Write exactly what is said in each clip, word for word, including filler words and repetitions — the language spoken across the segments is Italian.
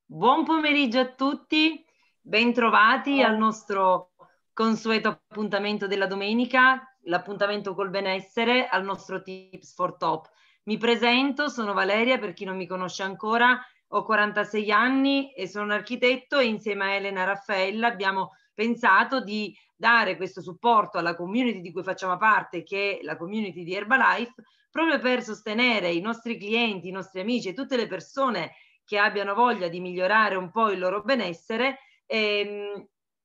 Buon pomeriggio a tutti, bentrovati al nostro consueto appuntamento della domenica, l'appuntamento col benessere, al nostro Tips for Top. Mi presento, sono Valeria, per chi non mi conosce ancora, ho quarantasei anni e sono un architetto e insieme a Elena Raffaella abbiamo pensato di dare questo supporto alla community di cui facciamo parte, che è la community di Herbalife, proprio per sostenere i nostri clienti, i nostri amici e tutte le persone che abbiano voglia di migliorare un po' il loro benessere e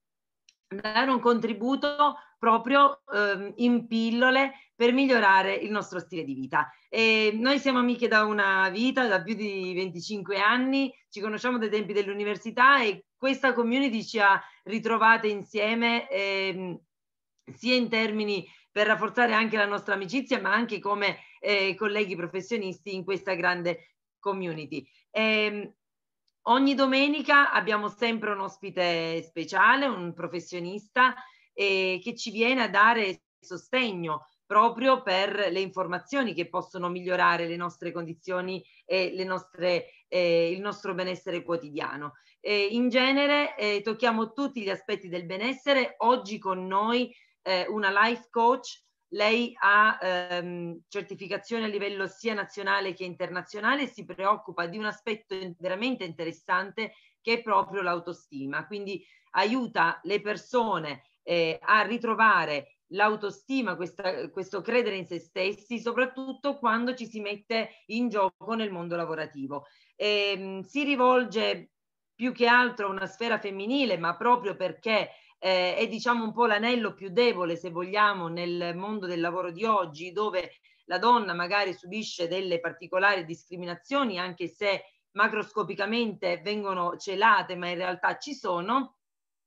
dare un contributo proprio eh, in pillole per migliorare il nostro stile di vita. E noi siamo amiche da una vita, da più di venticinque anni, ci conosciamo dai tempi dell'università e questa community ci ha ritrovate insieme eh, sia in termini per rafforzare anche la nostra amicizia, ma anche come eh, colleghi professionisti in questa grande community. Eh, ogni domenica abbiamo sempre un ospite speciale, un professionista eh, che ci viene a dare sostegno proprio per le informazioni che possono migliorare le nostre condizioni e le nostre, eh, il nostro benessere quotidiano. Eh, in genere eh, tocchiamo tutti gli aspetti del benessere. Oggi con noi eh, una life coach. Lei ha ehm, certificazione a livello sia nazionale che internazionale e si preoccupa di un aspetto veramente interessante che è proprio l'autostima. Quindi aiuta le persone eh, a ritrovare l'autostima, questa, questo credere in se stessi, soprattutto quando ci si mette in gioco nel mondo lavorativo. E, si rivolge più che altro a una sfera femminile, ma proprio perché eh, è diciamo un po' l'anello più debole, se vogliamo, nel mondo del lavoro di oggi, dove la donna magari subisce delle particolari discriminazioni, anche se macroscopicamente vengono celate, ma in realtà ci sono.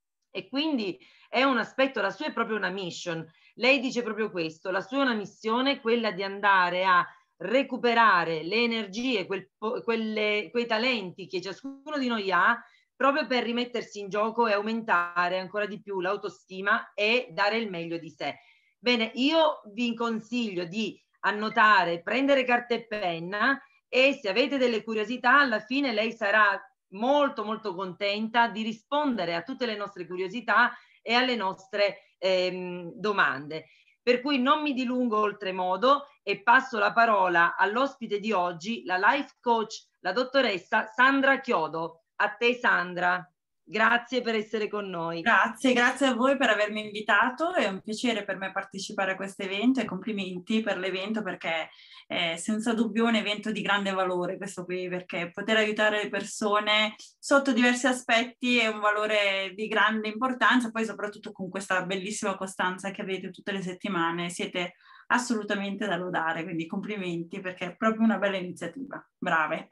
E quindi è un aspetto, la sua è proprio una mission. Lei dice proprio questo, la sua è una missione, quella di andare a recuperare le energie, quel, quelle, quei talenti che ciascuno di noi ha, proprio per rimettersi in gioco e aumentare ancora di più l'autostima e dare il meglio di sé. Bene, io vi consiglio di annotare, prendere carta e penna e se avete delle curiosità, alla fine lei sarà molto molto contenta di rispondere a tutte le nostre curiosità e alle nostre ehm, domande. Per cui non mi dilungo oltremodo e passo la parola all'ospite di oggi, la life coach, la dottoressa Sandra Chiodo. A te Sandra, grazie per essere con noi. Grazie, grazie a voi per avermi invitato, è un piacere per me partecipare a questo evento e complimenti per l'evento perché è senza dubbio un evento di grande valore questo qui, perché poter aiutare le persone sotto diversi aspetti è un valore di grande importanza, poi soprattutto con questa bellissima costanza che avete tutte le settimane, siete assolutamente da lodare, quindi complimenti perché è proprio una bella iniziativa, brave,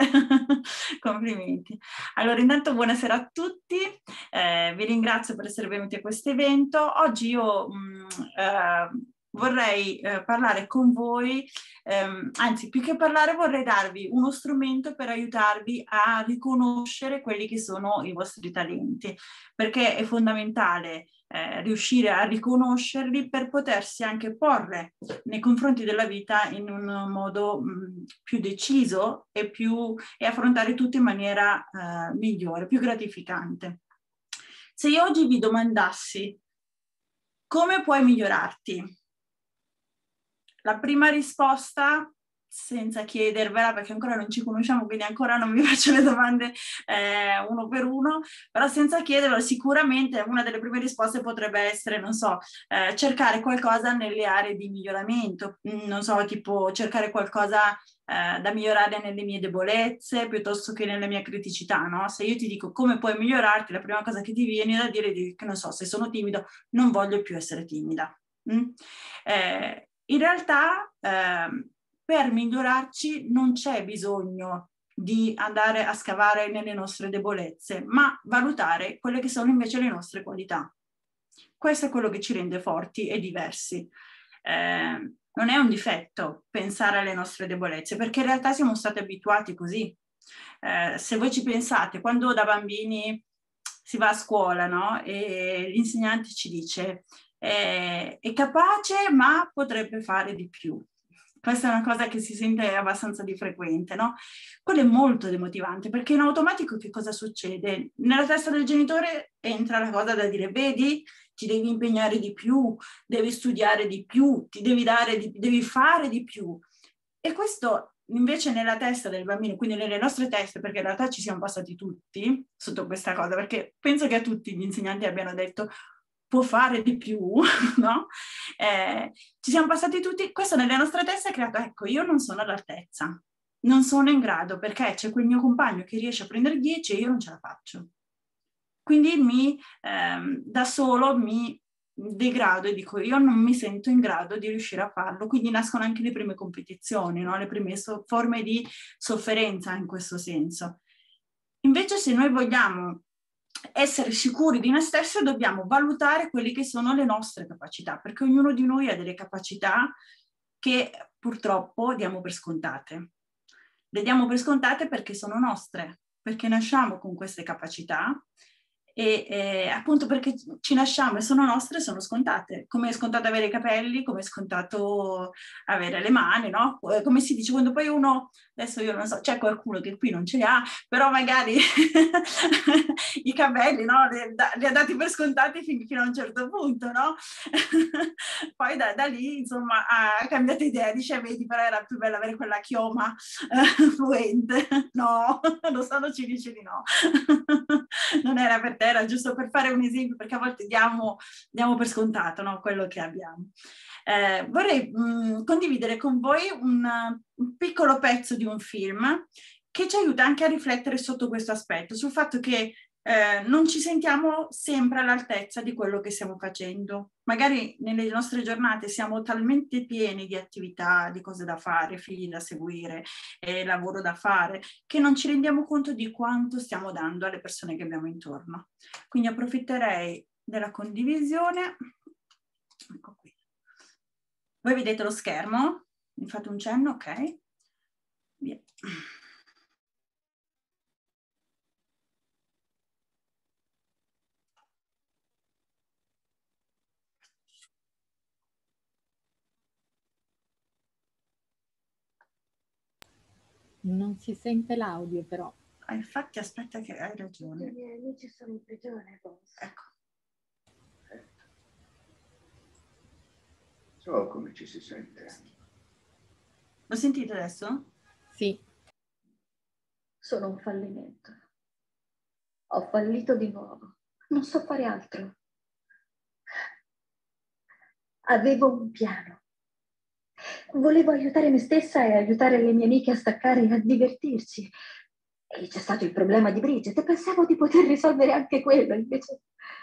complimenti. Allora intanto buonasera a tutti. Eh, vi ringrazio per essere venuti a questo evento. Oggi io mh, eh, vorrei eh, parlare con voi, ehm, anzi più che parlare vorrei darvi uno strumento per aiutarvi a riconoscere quelli che sono i vostri talenti, perché è fondamentale eh, riuscire a riconoscerli per potersi anche porre nei confronti della vita in un modo mh, più deciso e, più, e affrontare tutto in maniera eh, migliore, più gratificante. Se io oggi vi domandassi come puoi migliorarti, la prima risposta, senza chiedervela perché ancora non ci conosciamo, quindi ancora non vi faccio le domande eh, uno per uno, però senza chiederlo sicuramente una delle prime risposte potrebbe essere, non so, eh, cercare qualcosa nelle aree di miglioramento, non so, tipo cercare qualcosa eh, da migliorare nelle mie debolezze piuttosto che nelle mie criticità, no? Se io ti dico come puoi migliorarti, la prima cosa che ti viene da dire è che, non so, se sono timido non voglio più essere timida. Mm? Eh, in realtà eh, per migliorarci non c'è bisogno di andare a scavare nelle nostre debolezze, ma valutare quelle che sono invece le nostre qualità. Questo è quello che ci rende forti e diversi. Eh, non è un difetto pensare alle nostre debolezze, perché in realtà siamo stati abituati così. Eh, se voi ci pensate, quando da bambini si va a scuola, no? E l'insegnante ci dice eh, è capace ma potrebbe fare di più. Questa è una cosa che si sente abbastanza di frequente, no? Quello è molto demotivante, perché in automatico che cosa succede? Nella testa del genitore entra la cosa da dire, vedi, ti devi impegnare di più, devi studiare di più, ti devi dare, di, devi fare di più. E questo invece nella testa del bambino, quindi nelle nostre teste, perché in realtà ci siamo passati tutti sotto questa cosa, perché penso che a tutti gli insegnanti abbiano detto può fare di più, no? Eh, ci siamo passati tutti, questo nelle nostre teste ha creato, ecco, io non sono all'altezza, non sono in grado, perché c'è quel mio compagno che riesce a prendere dieci e io non ce la faccio. Quindi mi, ehm, da solo mi degrado e dico io non mi sento in grado di riuscire a farlo, quindi nascono anche le prime competizioni, no? Le prime so- forme di sofferenza in questo senso. Invece se noi vogliamo essere sicuri di noi stessi dobbiamo valutare quelle che sono le nostre capacità, perché ognuno di noi ha delle capacità che purtroppo diamo per scontate. Le diamo per scontate perché sono nostre, perché nasciamo con queste capacità e eh, appunto perché ci nasciamo e sono nostre, sono scontate. Come è scontato avere i capelli, come è scontato avere le mani, no? Come si dice, quando poi uno, adesso io non so, c'è qualcuno che qui non ce li ha, però magari i capelli, no? Li, li ha dati per scontati fin, fino a un certo punto, no? Poi da, da lì, insomma, ha cambiato idea, dice, vedi, però era più bello avere quella chioma eh, fluente. No, lo sanno, ci dice di no. Non era per te, era giusto per fare un esempio, perché a volte diamo, diamo per scontato, no, quello che abbiamo. Eh, vorrei mh, condividere con voi un, un piccolo pezzo di un film che ci aiuta anche a riflettere sotto questo aspetto, sul fatto che eh, non ci sentiamo sempre all'altezza di quello che stiamo facendo. Magari nelle nostre giornate siamo talmente pieni di attività, di cose da fare, figli da seguire, eh, lavoro da fare, che non ci rendiamo conto di quanto stiamo dando alle persone che abbiamo intorno. Quindi approfitterei della condivisione. Ecco qui. Voi vedete lo schermo? Mi fate un cenno, ok? Via. Non si sente l'audio però. Ah, infatti aspetta che hai ragione. I miei amici sono in prigione, boss. Ecco. So come ci si sente. Lo sentite adesso? Sì. Sono un fallimento. Ho fallito di nuovo. Non so fare altro. Avevo un piano. Volevo aiutare me stessa e aiutare le mie amiche a staccare e a divertirci. E c'è stato il problema di Bridget e pensavo di poter risolvere anche quello, invece...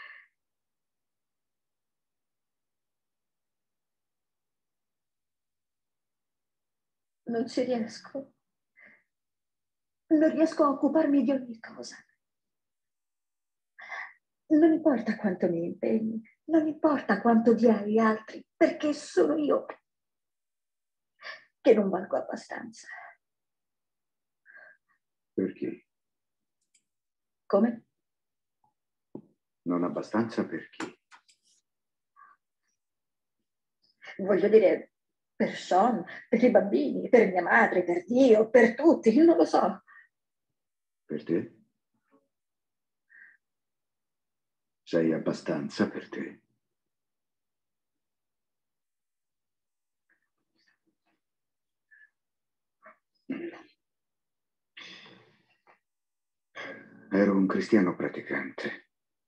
Non ci riesco. Non riesco a occuparmi di ogni cosa. Non importa quanto mi impegni, non importa quanto dia agli altri, perché sono io che non valgo abbastanza. Perché? Come? Non abbastanza perché? Voglio dire, per Sean, per i bambini, per mia madre, per Dio, per tutti, io non lo so. Per te? Sei abbastanza per te? Ero un cristiano praticante.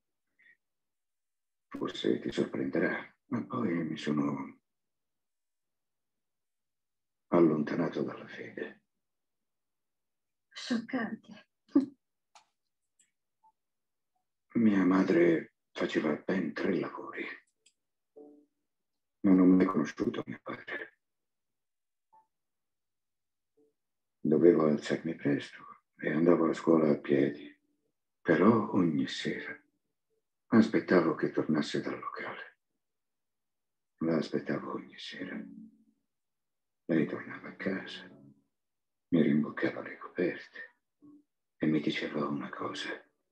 Forse ti sorprenderà, ma poi mi sono allontanato dalla fede. Scioccante. Mia madre faceva ben tre lavori. Non ho mai conosciuto mio padre. Dovevo alzarmi presto e andavo a scuola a piedi. Però ogni sera aspettavo che tornasse dal locale. La aspettavo ogni sera. Lei tornava a casa, mi rimboccava le coperte e mi diceva una cosa.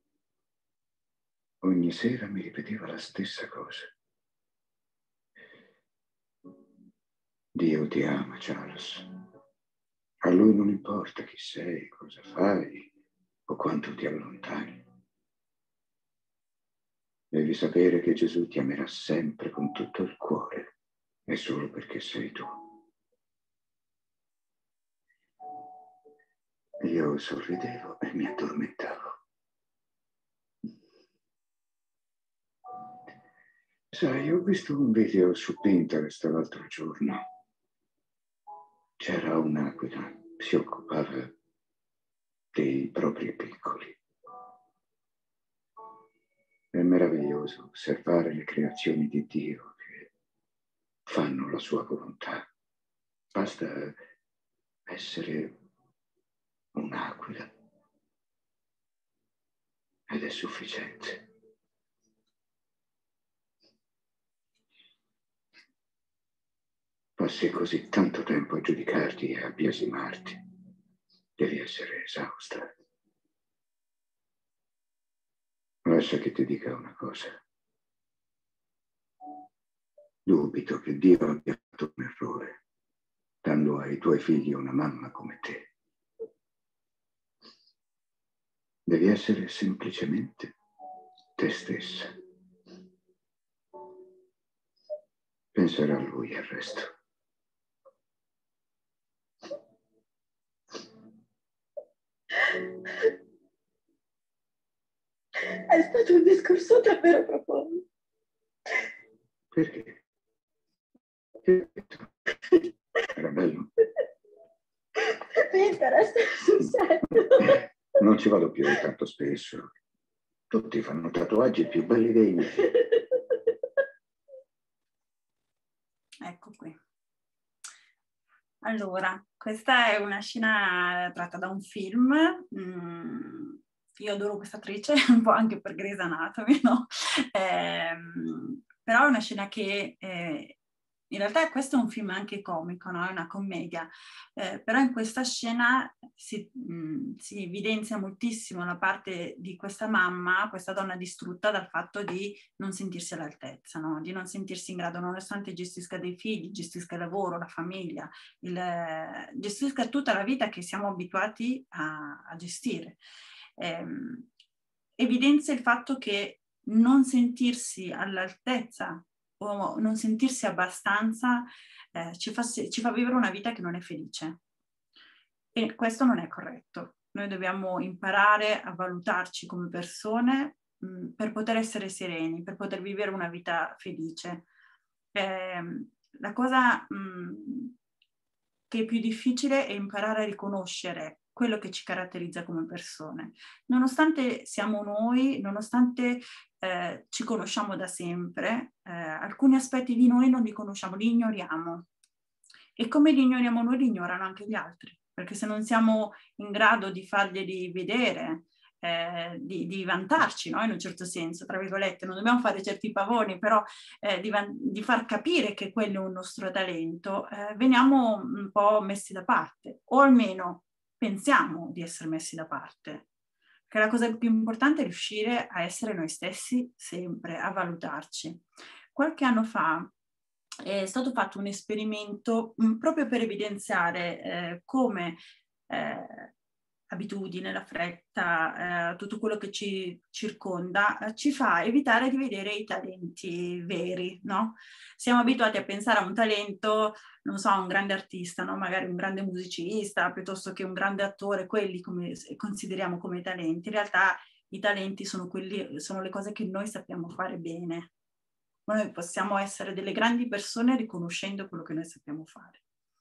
Ogni sera mi ripeteva la stessa cosa. Dio ti ama, Charles. A lui non importa chi sei, cosa fai o quanto ti allontani. Devi sapere che Gesù ti amerà sempre con tutto il cuore e solo perché sei tu. Io sorridevo e mi addormentavo. Sai, ho visto un video su Pinterest l'altro giorno. C'era un'aquila, si occupava dei propri piccoli. È meraviglioso osservare le creazioni di Dio che fanno la sua volontà. Basta essere un'aquila ed è sufficiente. Passi così tanto tempo a giudicarti e a biasimarti. Devi essere esausta. Lascia che ti dica una cosa. Dubito che Dio abbia fatto un errore, dando ai tuoi figli una mamma come te. Devi essere semplicemente te stessa. Penserà lui al resto. È stato un discorso davvero profondo. Perché? Che era bello. Pinterest, sul set. Non ci vado più tanto spesso. Tutti fanno tatuaggi più belli dei miei. Ecco qui. Allora, questa è una scena tratta da un film. Mm, io adoro questa attrice, un po' anche per Grey's Anatomy, no? Ehm, però è una scena che... Eh, in realtà questo è un film anche comico, no? È una commedia, eh, però in questa scena si, mh, si evidenzia moltissimo la parte di questa mamma, questa donna distrutta dal fatto di non sentirsi all'altezza, no? Di non sentirsi in grado, nonostante gestisca dei figli, gestisca il lavoro, la famiglia, il, eh, gestisca tutta la vita che siamo abituati a, a gestire. Eh, evidenzia il fatto che non sentirsi all'altezza o non sentirsi abbastanza eh, ci, fa, ci fa vivere una vita che non è felice. E questo non è corretto. Noi dobbiamo imparare a valutarci come persone mh, per poter essere sereni, per poter vivere una vita felice. Eh, la cosa mh, che è più difficile è imparare a riconoscere quello che ci caratterizza come persone. Nonostante siamo noi, nonostante eh, ci conosciamo da sempre, eh, alcuni aspetti di noi non li conosciamo, li ignoriamo. E come li ignoriamo noi, li ignorano anche gli altri. Perché se non siamo in grado di farglieli vedere, eh, di, di vantarci, no? In un certo senso, tra virgolette, non dobbiamo fare certi pavoni, però eh, di, di far capire che quello è un nostro talento, eh, veniamo un po' messi da parte, o almeno pensiamo di essere messi da parte. Perché la cosa più importante è riuscire a essere noi stessi sempre, a valutarci. Qualche anno fa è stato fatto un esperimento mh, proprio per evidenziare eh, come eh, abitudine, la fretta, eh, tutto quello che ci circonda, eh, ci fa evitare di vedere i talenti veri, no? Siamo abituati a pensare a un talento, non so, a un grande artista, no? Magari un grande musicista, piuttosto che un grande attore, quelli come consideriamo come talenti. In realtà i talenti sono, quelli, sono le cose che noi sappiamo fare bene. Noi possiamo essere delle grandi persone riconoscendo quello che noi sappiamo fare.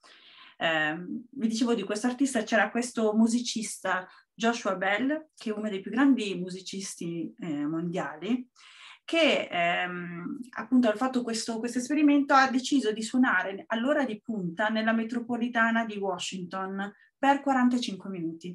Eh, vi dicevo di questo artista, c'era questo musicista Joshua Bell, che è uno dei più grandi musicisti eh, mondiali, che ehm, appunto ha fatto questo, questo esperimento, ha deciso di suonare all'ora di punta nella metropolitana di Washington per quarantacinque minuti.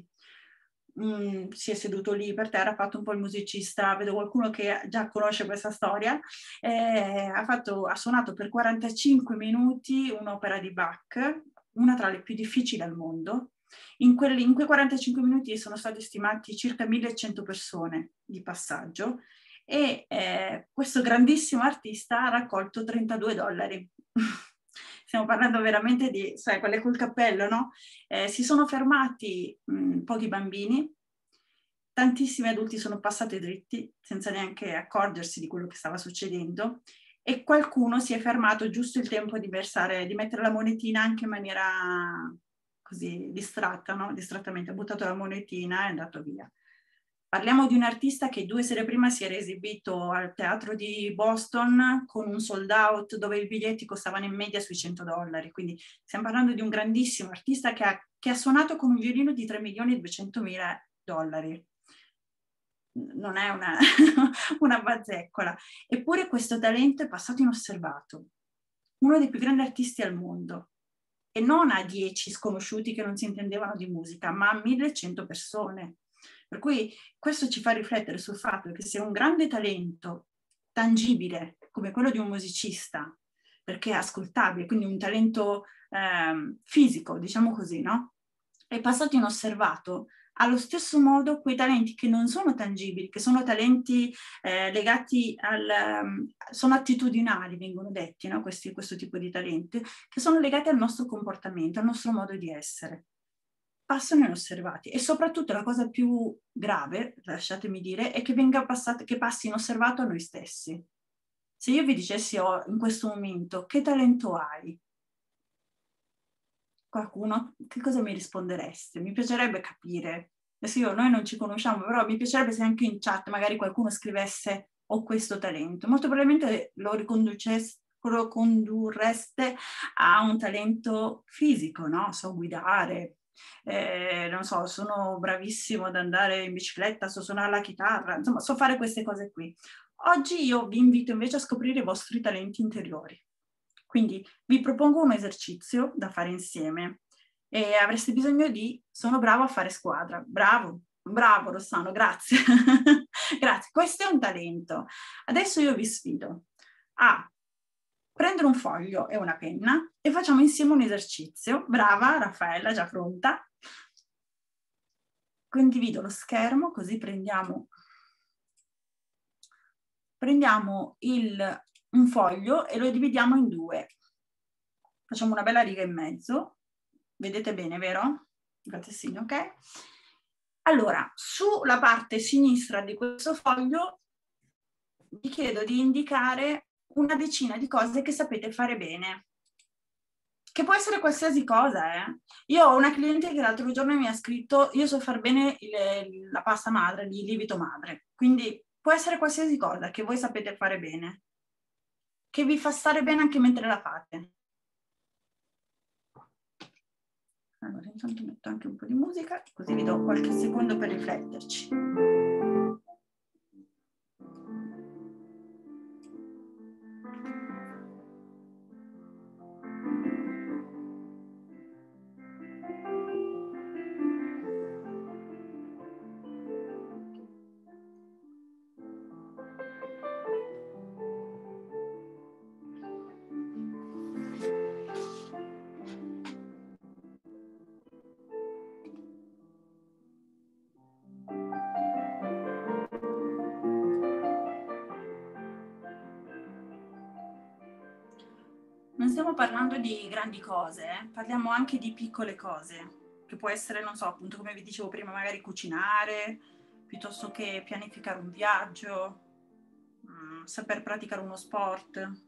Mm, si è seduto lì per terra, ha fatto un po' il musicista, vedo qualcuno che già conosce questa storia, eh, ha, fatto, ha suonato per quarantacinque minuti un'opera di Bach, una tra le più difficili al mondo. In, quelli, in quei quarantacinque minuti sono stati stimati circa millecento persone di passaggio e eh, questo grandissimo artista ha raccolto trentadue dollari. stiamo parlando veramente di, sai, quelle col cappello, no? Eh, si sono fermati mh, pochi bambini, tantissimi adulti sono passati dritti senza neanche accorgersi di quello che stava succedendo, e qualcuno si è fermato giusto il tempo di versare, di mettere la monetina anche in maniera così distratta, no? Distrattamente ha buttato la monetina e è andato via. Parliamo di un artista che due sere prima si era esibito al teatro di Boston con un sold out dove i biglietti costavano in media sui cento dollari, quindi stiamo parlando di un grandissimo artista che ha, che ha suonato con un violino di tre milioni e duecentomila dollari. Non è una, una bazzeccola. Eppure questo talento è passato inosservato. Uno dei più grandi artisti al mondo. E non a dieci sconosciuti che non si intendevano di musica, ma a millecento persone. Per cui questo ci fa riflettere sul fatto che se un grande talento tangibile, come quello di un musicista, perché è ascoltabile, quindi un talento eh, fisico, diciamo così, no? È passato inosservato, allo stesso modo quei talenti che non sono tangibili, che sono talenti eh, legati al... Um, sono attitudinali, vengono detti, no? Questi, questo tipo di talenti, che sono legati al nostro comportamento, al nostro modo di essere. Passano inosservati. E soprattutto la cosa più grave, lasciatemi dire, è che venga passato, che passi inosservato a noi stessi. Se io vi dicessi oh, in questo momento che talento hai, qualcuno, che cosa mi rispondereste? Mi piacerebbe capire. Adesso io, noi non ci conosciamo, però mi piacerebbe se anche in chat magari qualcuno scrivesse ho questo talento. Molto probabilmente lo riconducesse lo condurreste a un talento fisico, no? So guidare, eh, non so, sono bravissimo ad andare in bicicletta, so suonare la chitarra, insomma, so fare queste cose qui. Oggi io vi invito invece a scoprire i vostri talenti interiori. Quindi vi propongo un esercizio da fare insieme e avreste bisogno di sono bravo a fare squadra. Bravo, bravo Rossano, grazie. Grazie, questo è un talento. Adesso io vi sfido a prendere un foglio e una penna e facciamo insieme un esercizio. Brava Raffaella, già pronta. Condivido lo schermo così prendiamo, prendiamo il, un foglio e lo dividiamo in due. Facciamo una bella riga in mezzo. Vedete bene, vero? Fate segno, ok? Allora, sulla parte sinistra di questo foglio vi chiedo di indicare una decina di cose che sapete fare bene. Che può essere qualsiasi cosa, eh. Io ho una cliente che l'altro giorno mi ha scritto io so far bene il, la pasta madre, il lievito madre. Quindi può essere qualsiasi cosa che voi sapete fare bene, che vi fa stare bene anche mentre la fate. Allora, intanto metto anche un po' di musica, così vi do qualche secondo per rifletterci. Non stiamo parlando di grandi cose, eh? Parliamo anche di piccole cose, che può essere, non so, appunto come vi dicevo prima, magari cucinare, piuttosto che pianificare un viaggio, mh, saper praticare uno sport.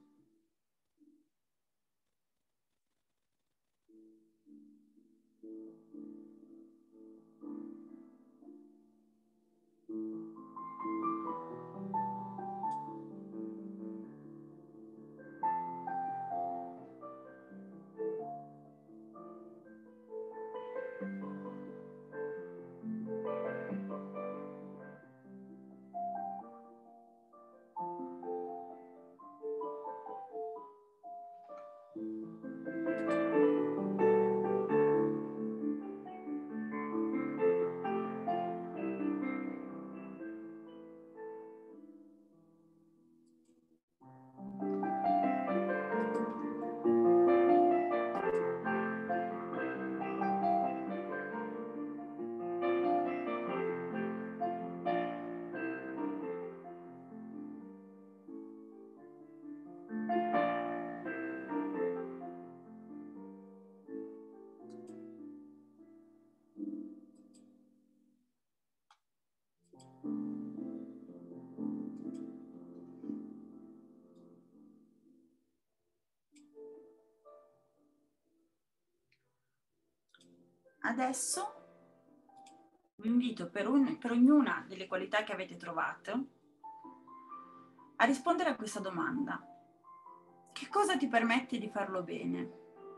adesso vi invito per, un, per ognuna delle qualità che avete trovato a rispondere a questa domanda. Che cosa ti permette di farlo bene?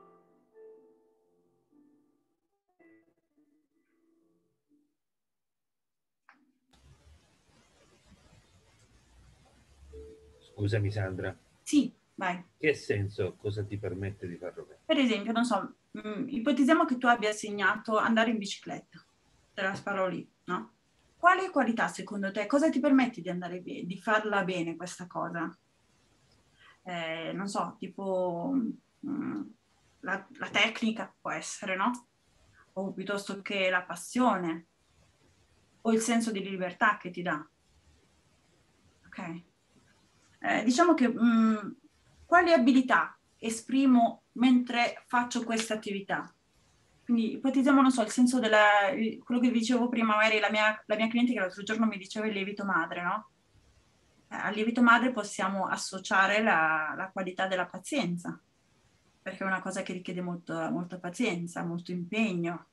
Scusami Sandra. Sì, vai. Che senso cosa ti permette di farlo bene? Per esempio, non so, mh, ipotizziamo che tu abbia segnato andare in bicicletta. Te la sparo lì, no? Quale qualità secondo te, cosa ti permette di andare bene, di farla bene questa cosa? Eh, non so, tipo mh, la, la tecnica può essere, no? O piuttosto che la passione o il senso di libertà che ti dà. Ok? Eh, diciamo che mh, quali abilità esprimo mentre faccio questa attività? Quindi ipotizziamo, non so, il senso della, quello che dicevo prima, magari la mia, la mia cliente che l'altro giorno mi diceva il lievito madre, no? Eh, al lievito madre possiamo associare la, la qualità della pazienza, perché è una cosa che richiede molto, molta pazienza, molto impegno.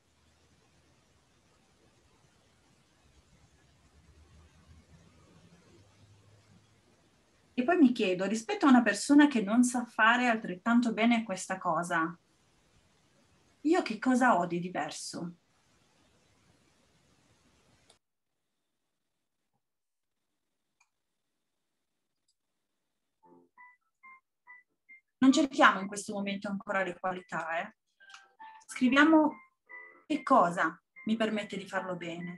E poi mi chiedo, rispetto a una persona che non sa fare altrettanto bene questa cosa, io che cosa ho di diverso? Non cerchiamo in questo momento ancora le qualità, eh? Scriviamo che cosa mi permette di farlo bene.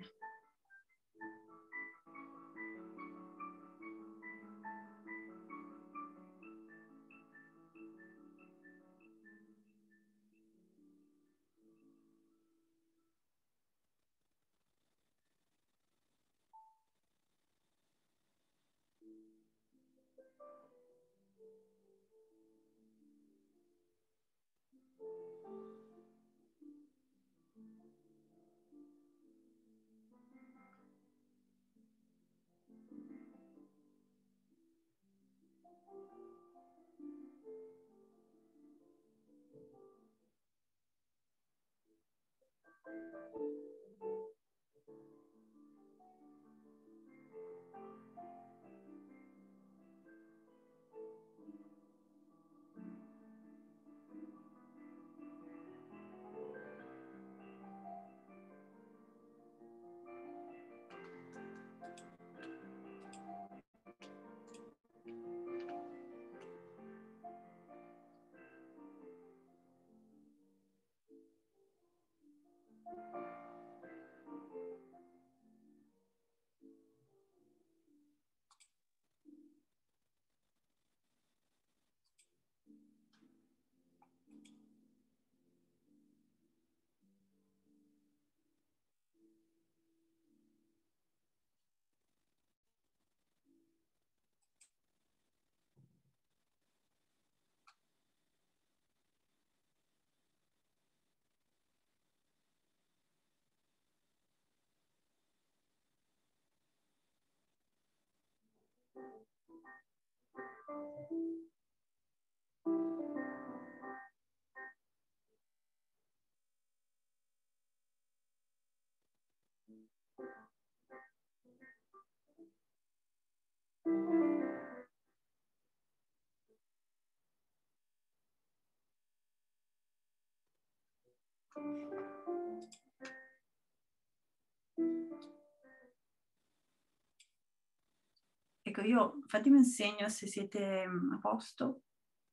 Ecco, io fatemi un segno se siete a posto,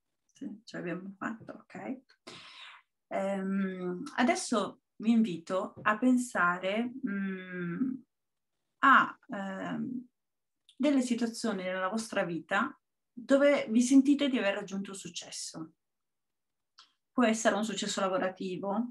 se ce l'abbiamo fatto, ok. Ehm, adesso vi invito a pensare mh, a ehm, delle situazioni nella vostra vita dove vi sentite di aver raggiunto successo. Può essere un successo lavorativo,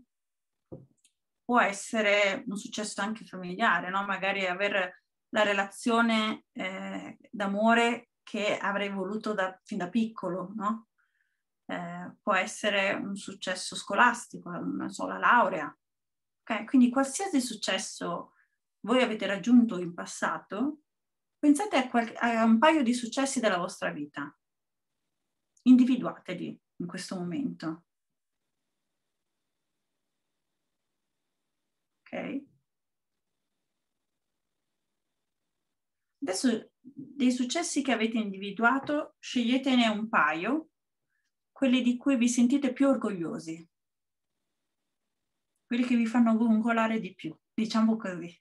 può essere un successo anche familiare, no? Magari avere la relazione eh, d'amore che avrei voluto da, fin da piccolo, no? Eh, può essere un successo scolastico, non so, la laurea. Okay? Quindi qualsiasi successo voi avete raggiunto in passato, pensate a, qual- a un paio di successi della vostra vita. Individuateli in questo momento. ok? Adesso dei successi che avete individuato, sceglietene un paio, quelli di cui vi sentite più orgogliosi, quelli che vi fanno gongolare di più, diciamo così.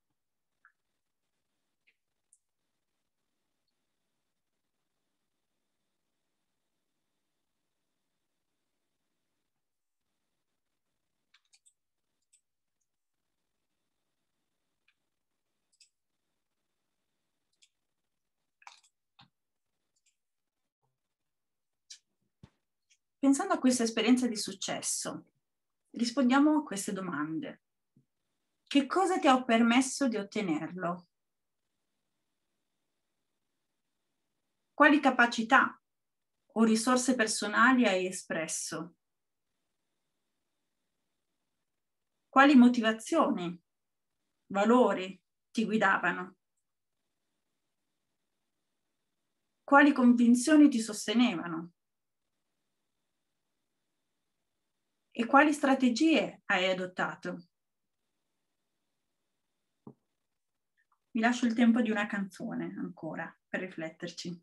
Pensando a questa esperienza di successo, rispondiamo a queste domande. Che cosa ti ha permesso di ottenerlo? Quali capacità o risorse personali hai espresso? Quali motivazioni, valori ti guidavano? Quali convinzioni ti sostenevano? E quali strategie hai adottato? Vi lascio il tempo di una canzone ancora per rifletterci.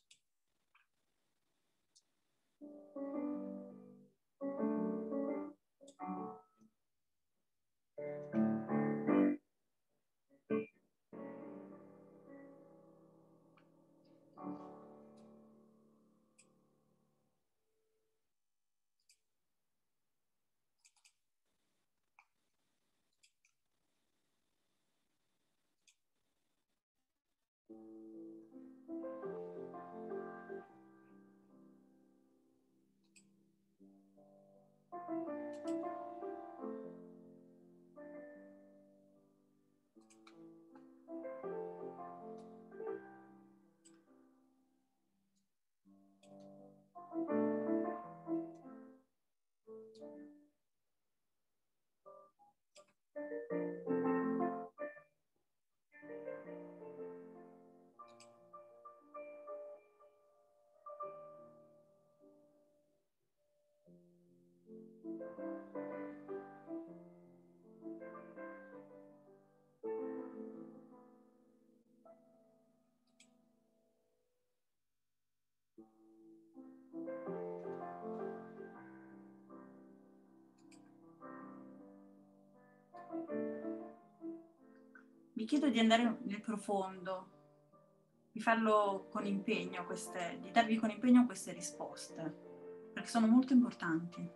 Vi chiedo di andare nel profondo, di farlo con impegno, queste, di darvi con impegno queste risposte, perché sono molto importanti.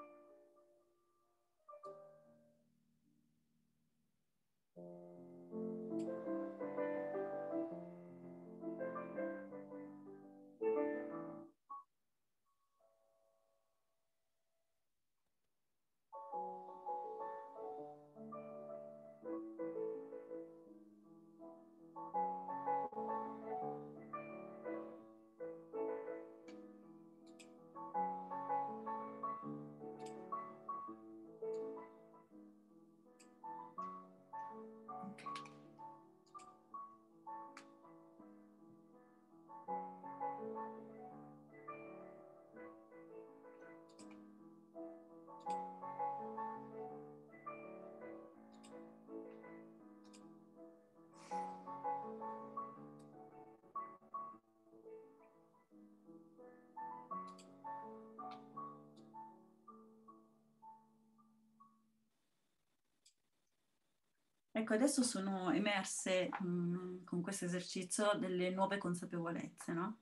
Ecco, adesso sono emerse mh, con questo esercizio delle nuove consapevolezze, no?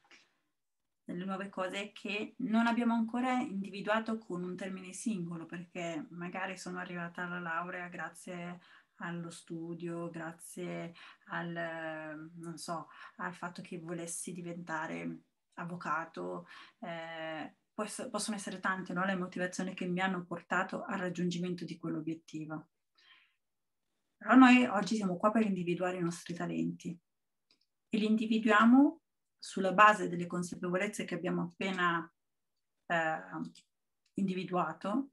Delle nuove cose che non abbiamo ancora individuato con un termine singolo, perché magari sono arrivata alla laurea grazie allo studio, grazie al, non so, al fatto che volessi diventare avvocato. Eh, possono essere tante, no, le motivazioni che mi hanno portato al raggiungimento di quell'obiettivo. Però noi oggi siamo qua per individuare i nostri talenti e li individuiamo sulla base delle consapevolezze che abbiamo appena eh, individuato,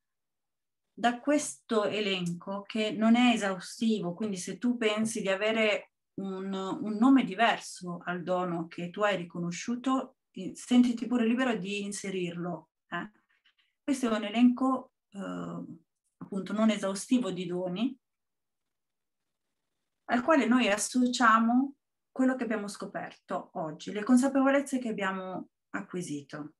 da questo elenco che non è esaustivo. Quindi se tu pensi di avere un, un nome diverso al dono che tu hai riconosciuto, sentiti pure libero di inserirlo. Eh? Questo è un elenco eh, appunto non esaustivo di doni, al quale noi associamo quello che abbiamo scoperto oggi, le consapevolezze che abbiamo acquisito.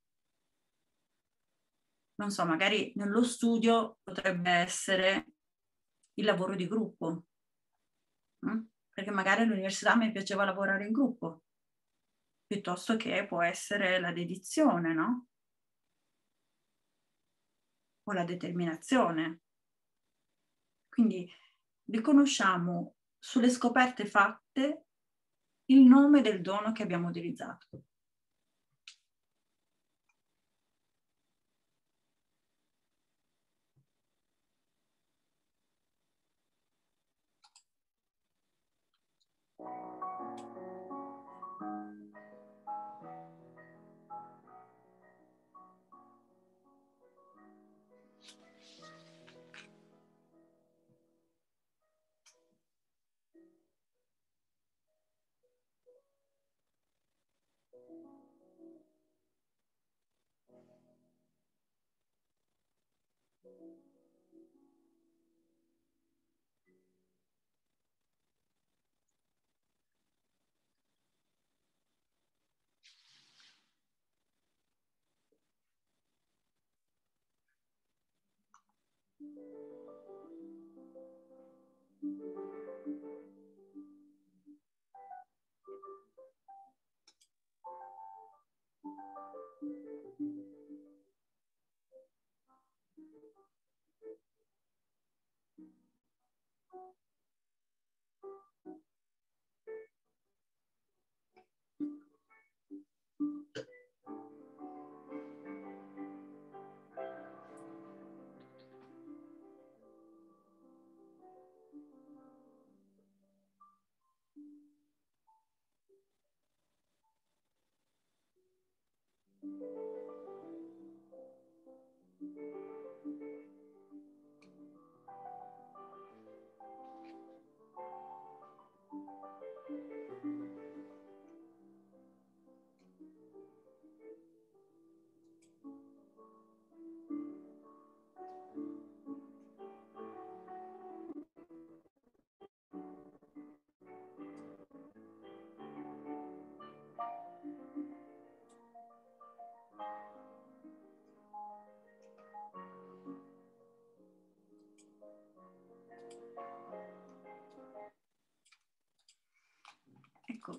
Non so, magari nello studio potrebbe essere il lavoro di gruppo, hm? Perché magari all'università mi piaceva lavorare in gruppo, piuttosto che può essere la dedizione, no? O la determinazione. Quindi riconosciamo sulle scoperte fatte il nome del dono che abbiamo utilizzato. Ecco,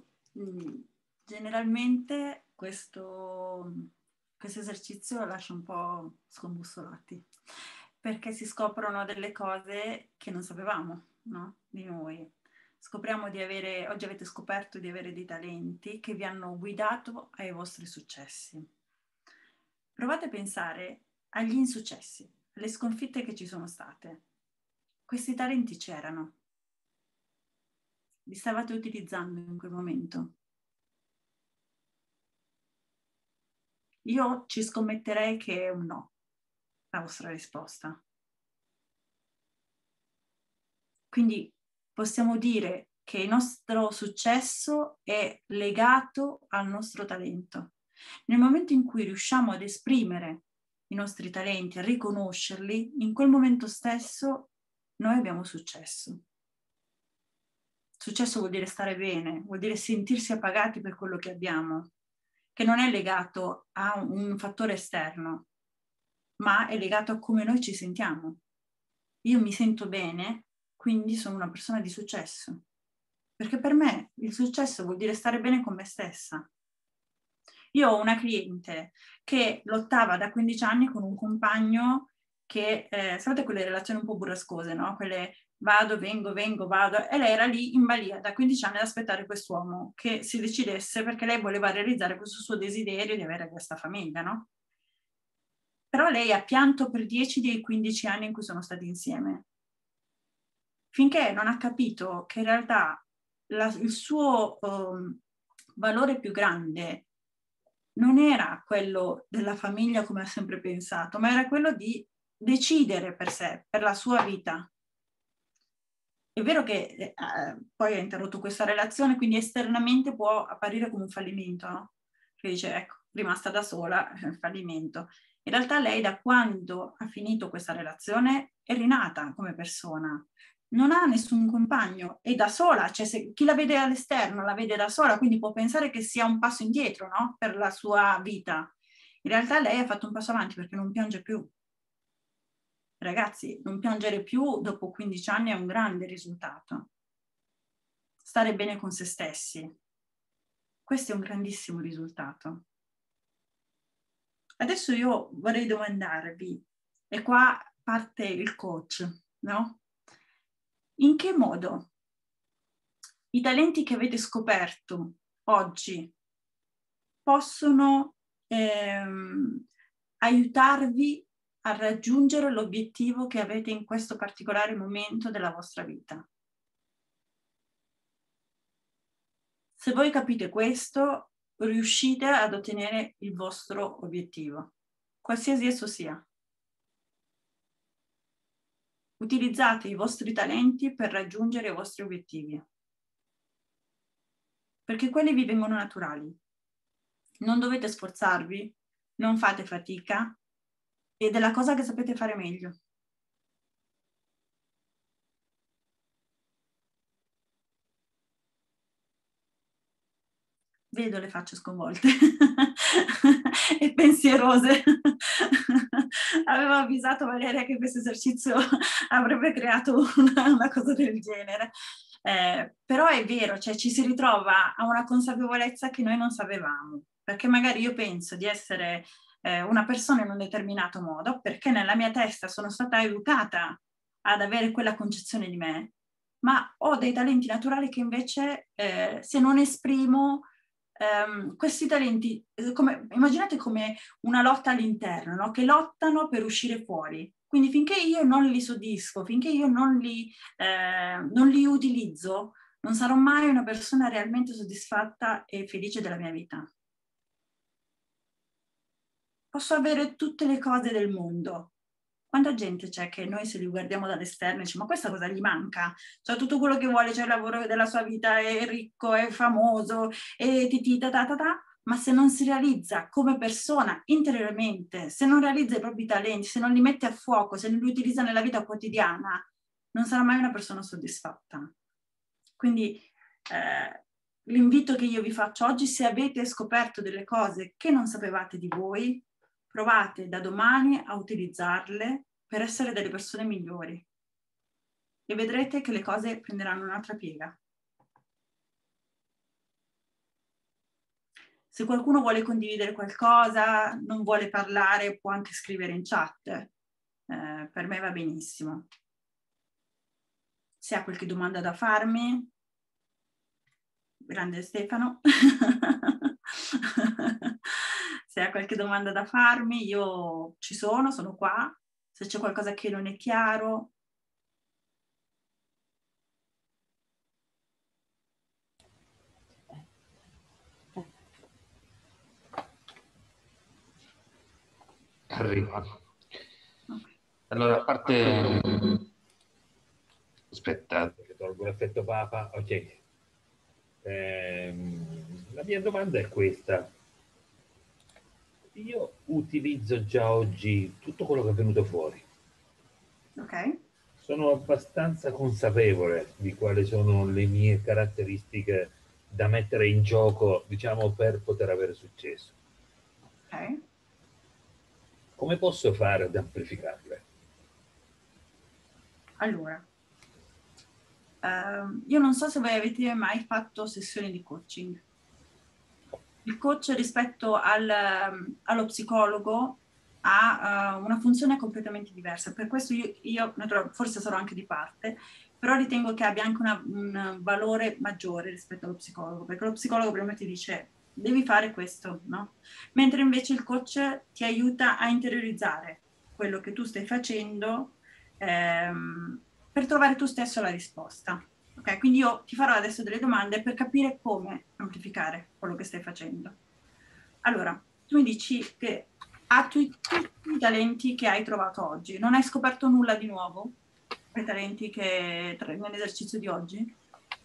generalmente questo, questo esercizio lascia un po' scombussolati, perché si scoprono delle cose che non sapevamo, no? Di noi. Scopriamo di avere, oggi avete scoperto di avere dei talenti che vi hanno guidato ai vostri successi. Provate a pensare agli insuccessi, alle sconfitte che ci sono state. Questi talenti c'erano. Li stavate utilizzando in quel momento? Io ci scommetterei che è un no, la vostra risposta. Quindi possiamo dire che il nostro successo è legato al nostro talento. Nel momento in cui riusciamo ad esprimere i nostri talenti, a riconoscerli, in quel momento stesso noi abbiamo successo. Successo vuol dire stare bene, vuol dire sentirsi appagati per quello che abbiamo, che non è legato a un fattore esterno, ma è legato a come noi ci sentiamo. Io mi sento bene, quindi sono una persona di successo. Perché per me il successo vuol dire stare bene con me stessa. Io ho una cliente che lottava da quindici anni con un compagno che, eh, sapete quelle relazioni un po' burrascose, no? Quelle vado, vengo, vengo, vado, e lei era lì in balia da quindici anni ad aspettare quest'uomo che si decidesse, perché lei voleva realizzare questo suo desiderio di avere questa famiglia, no? Però lei ha pianto per dieci dei quindici anni in cui sono stati insieme, finché non ha capito che in realtà la, il suo um, valore più grande non era quello della famiglia come ha sempre pensato, ma era quello di decidere per sé, per la sua vita. È vero che eh, poi ha interrotto questa relazione, quindi esternamente può apparire come un fallimento, no? Che dice, ecco, rimasta da sola, fallimento. In realtà lei da quando ha finito questa relazione è rinata come persona, non ha nessun compagno, è da sola, cioè se chi la vede all'esterno la vede da sola, quindi può pensare che sia un passo indietro, no? Per la sua vita. In realtà lei ha fatto un passo avanti perché non piange più. Ragazzi, non piangere più dopo quindici anni è un grande risultato. Stare bene con se stessi. Questo è un grandissimo risultato. Adesso io vorrei domandarvi, e qua parte il coach, no? In che modo i talenti che avete scoperto oggi possono ehm, aiutarvi a raggiungere l'obiettivo che avete in questo particolare momento della vostra vita? Se voi capite questo, riuscite ad ottenere il vostro obiettivo, qualsiasi esso sia. Utilizzate i vostri talenti per raggiungere i vostri obiettivi, perché quelli vi vengono naturali. Non dovete sforzarvi, non fate fatica ed è la cosa che sapete fare meglio. Vedo le facce sconvolte e pensierose. Avevo avvisato Valeria che questo esercizio avrebbe creato una, una cosa del genere. Eh, però è vero, cioè ci si ritrova a una consapevolezza che noi non sapevamo, perché magari io penso di essere eh, una persona in un determinato modo, perché nella mia testa sono stata educata ad avere quella concezione di me, ma ho dei talenti naturali che invece eh, se non esprimo Um, questi talenti, come, immaginate come una lotta all'interno, no? Che lottano per uscire fuori. Quindi finché io non li soddisfo, finché io non li, eh, non li utilizzo, non sarò mai una persona realmente soddisfatta e felice della mia vita. Posso avere tutte le cose del mondo. Quanta gente c'è che noi se li guardiamo dall'esterno e diciamo ma questa cosa gli manca? Cioè tutto quello che vuole, c'è il lavoro della sua vita, è ricco, è famoso, è titi ta ta ta ta, ma se non si realizza come persona interiormente, se non realizza i propri talenti, se non li mette a fuoco, se non li utilizza nella vita quotidiana, non sarà mai una persona soddisfatta. Quindi eh, l'invito che io vi faccio oggi, se avete scoperto delle cose che non sapevate di voi, provate da domani a utilizzarle per essere delle persone migliori e vedrete che le cose prenderanno un'altra piega. Se qualcuno vuole condividere qualcosa, non vuole parlare, può anche scrivere in chat. Eh, per me va benissimo. Se ha qualche domanda da farmi, grande Stefano. Se ha qualche domanda da farmi, io ci sono, sono qua. Se c'è qualcosa che non è chiaro. Arriva. Allora, a parte... Aspetta, tolgo l'effetto papa. Ok. Ehm, la mia domanda è questa. Io utilizzo già oggi tutto quello che è venuto fuori. Ok. Sono abbastanza consapevole di quali sono le mie caratteristiche da mettere in gioco, diciamo, per poter avere successo. Ok. Come posso fare ad amplificarle? Allora, uh, io non so se voi avete mai fatto sessioni di coaching. Il coach rispetto al, allo psicologo ha uh, una funzione completamente diversa. Per questo io, io forse sarò anche di parte, però ritengo che abbia anche una, un valore maggiore rispetto allo psicologo, perché lo psicologo prima ti dice devi fare questo, no? Mentre invece il coach ti aiuta a interiorizzare quello che tu stai facendo ehm, per trovare tu stesso la risposta. Ok, quindi io ti farò adesso delle domande per capire come amplificare quello che stai facendo. Allora, tu mi dici che attui tutti i talenti che hai trovato oggi. Non hai scoperto nulla di nuovo? I talenti che nell'esercizio di oggi?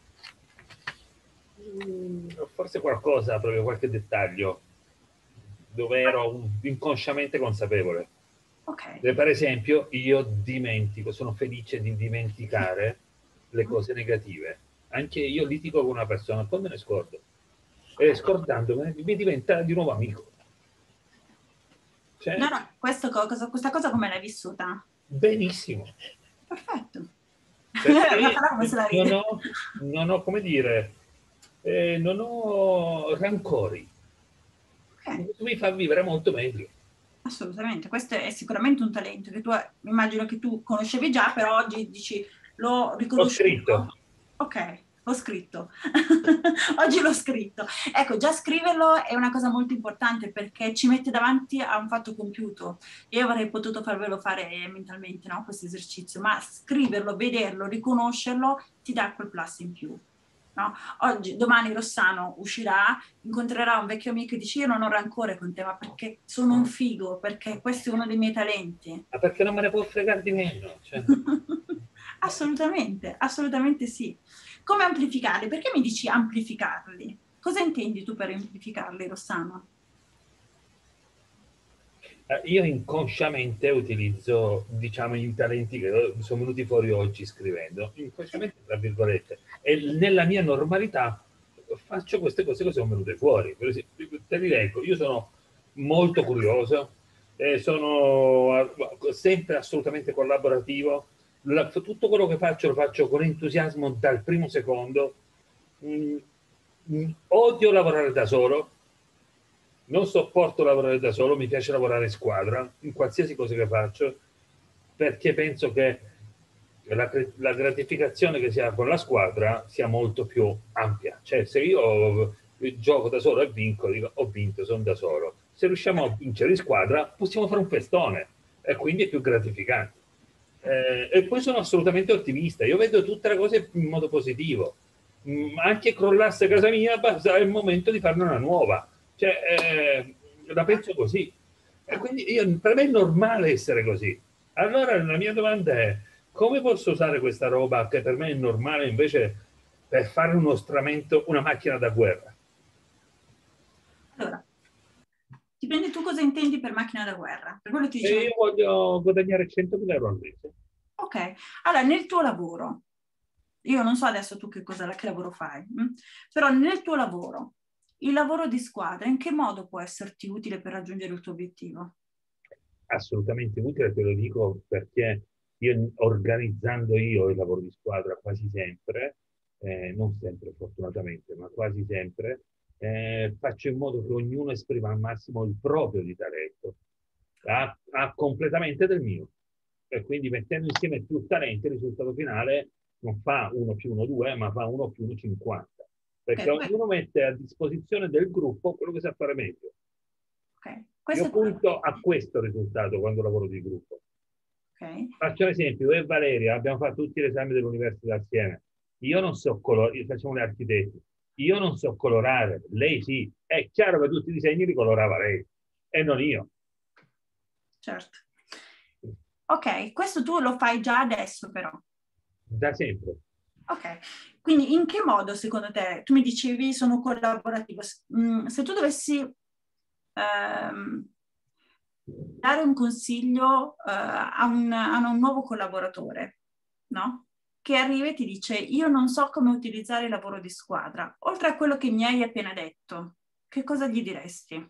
Forse qualcosa, proprio qualche dettaglio. dove ero un, inconsciamente consapevole. Ok. Per esempio, io dimentico, sono felice di dimenticare le cose negative. Anche io litigo con una persona, poi me ne scordo. E scordandomene mi diventa di nuovo amico. Cioè, No, no, questo, cosa, questa cosa come l'hai vissuta? benissimo. Perfetto. Perché non ho, non ho, come dire, eh, non ho rancori. Okay. Questo mi fa vivere molto meglio. Assolutamente, questo è sicuramente un talento che tu, immagino che tu conoscevi già, però oggi dici, l'ho riconosciuto. L'ho scritto. Ok, l'ho scritto. Oggi l'ho scritto. Ecco, già scriverlo è una cosa molto importante perché ci mette davanti a un fatto compiuto. Io avrei potuto farvelo fare mentalmente, no? Questo esercizio, ma scriverlo, vederlo, riconoscerlo ti dà quel plus in più. No? Oggi, domani Rossano uscirà, incontrerà un vecchio amico e dice io non ho rancore con te, ma perché sono un figo, perché questo è uno dei miei talenti. Ma perché non me ne può fregare di meno? Cioè... Assolutamente, assolutamente sì. Come amplificarli? Perché mi dici amplificarli? Cosa intendi tu per amplificarli, Rossano? Io inconsciamente utilizzo, diciamo, i talenti che sono venuti fuori oggi scrivendo, inconsciamente, tra virgolette, e nella mia normalità faccio queste cose che sono venute fuori. Per esempio, te li leggo, io sono molto curioso, eh, sono sempre assolutamente collaborativo, La, tutto quello che faccio lo faccio con entusiasmo dal primo secondo, mm, mm, odio lavorare da solo, non sopporto lavorare da solo, mi piace lavorare in squadra, in qualsiasi cosa che faccio, perché penso che la, la gratificazione che si ha con la squadra sia molto più ampia. Cioè, se io gioco da solo e vinco, dico ho vinto, sono da solo. Se riusciamo a vincere in squadra, possiamo fare un festone e quindi è più gratificante. Eh, e poi sono assolutamente ottimista, io vedo tutte le cose in modo positivo. Mm, anche crollasse casa mia, basta, è il momento di farne una nuova. Cioè, eh, la penso così. E quindi io, per me è normale essere così. Allora la mia domanda è, come posso usare questa roba che per me è normale invece per fare uno stramento, una macchina da guerra? Allora, dipende tu cosa intendi per macchina da guerra. Per quello ti E dicevo... io voglio guadagnare centomila euro al mese. Ok, allora nel tuo lavoro, io non so adesso tu che cosa, che lavoro fai, hm? Però nel tuo lavoro, il lavoro di squadra, in che modo può esserti utile per raggiungere il tuo obiettivo? Assolutamente utile, te lo dico perché io organizzando io il lavoro di squadra quasi sempre, eh, non sempre fortunatamente, ma quasi sempre, eh, faccio in modo che ognuno esprima al massimo il proprio di talento, a, a completamente del mio. E quindi mettendo insieme più talenti, il risultato finale non fa uno più uno due, ma fa uno più uno cinquanta. Perché Okay, ognuno mette a disposizione del gruppo quello che sa fare meglio. okay. Io punto a questo risultato quando lavoro di gruppo. Okay. Faccio un esempio, io e Valeria abbiamo fatto tutti gli esami dell'università assieme. Io non so colorare, facciamo gli architetti, io non so colorare, lei sì. È chiaro che tutti i disegni li colorava lei e non io. Certo. Ok, questo tu lo fai già adesso però. Da sempre. Ok, quindi in che modo secondo te, tu mi dicevi sono collaborativo, mm, se tu dovessi ehm, dare un consiglio uh, a, un, a un nuovo collaboratore, no? Che arriva e ti dice io non so come utilizzare il lavoro di squadra, oltre a quello che mi hai appena detto, che cosa gli diresti?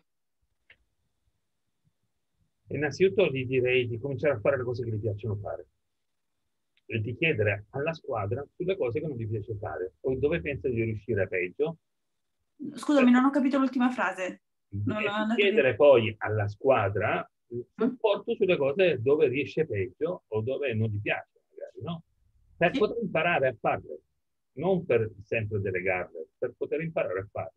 Innanzitutto gli direi di cominciare a fare le cose che gli piacciono fare e di chiedere alla squadra sulle cose che non gli piace fare o dove pensa di riuscire peggio. Scusami, non ho capito l'ultima frase. Non E ho di chiedere poi alla squadra supporto sulle cose dove riesce peggio o dove non gli piace, magari, no? Per sì. poter imparare a farle, non per sempre delegarle, per poter imparare a farle.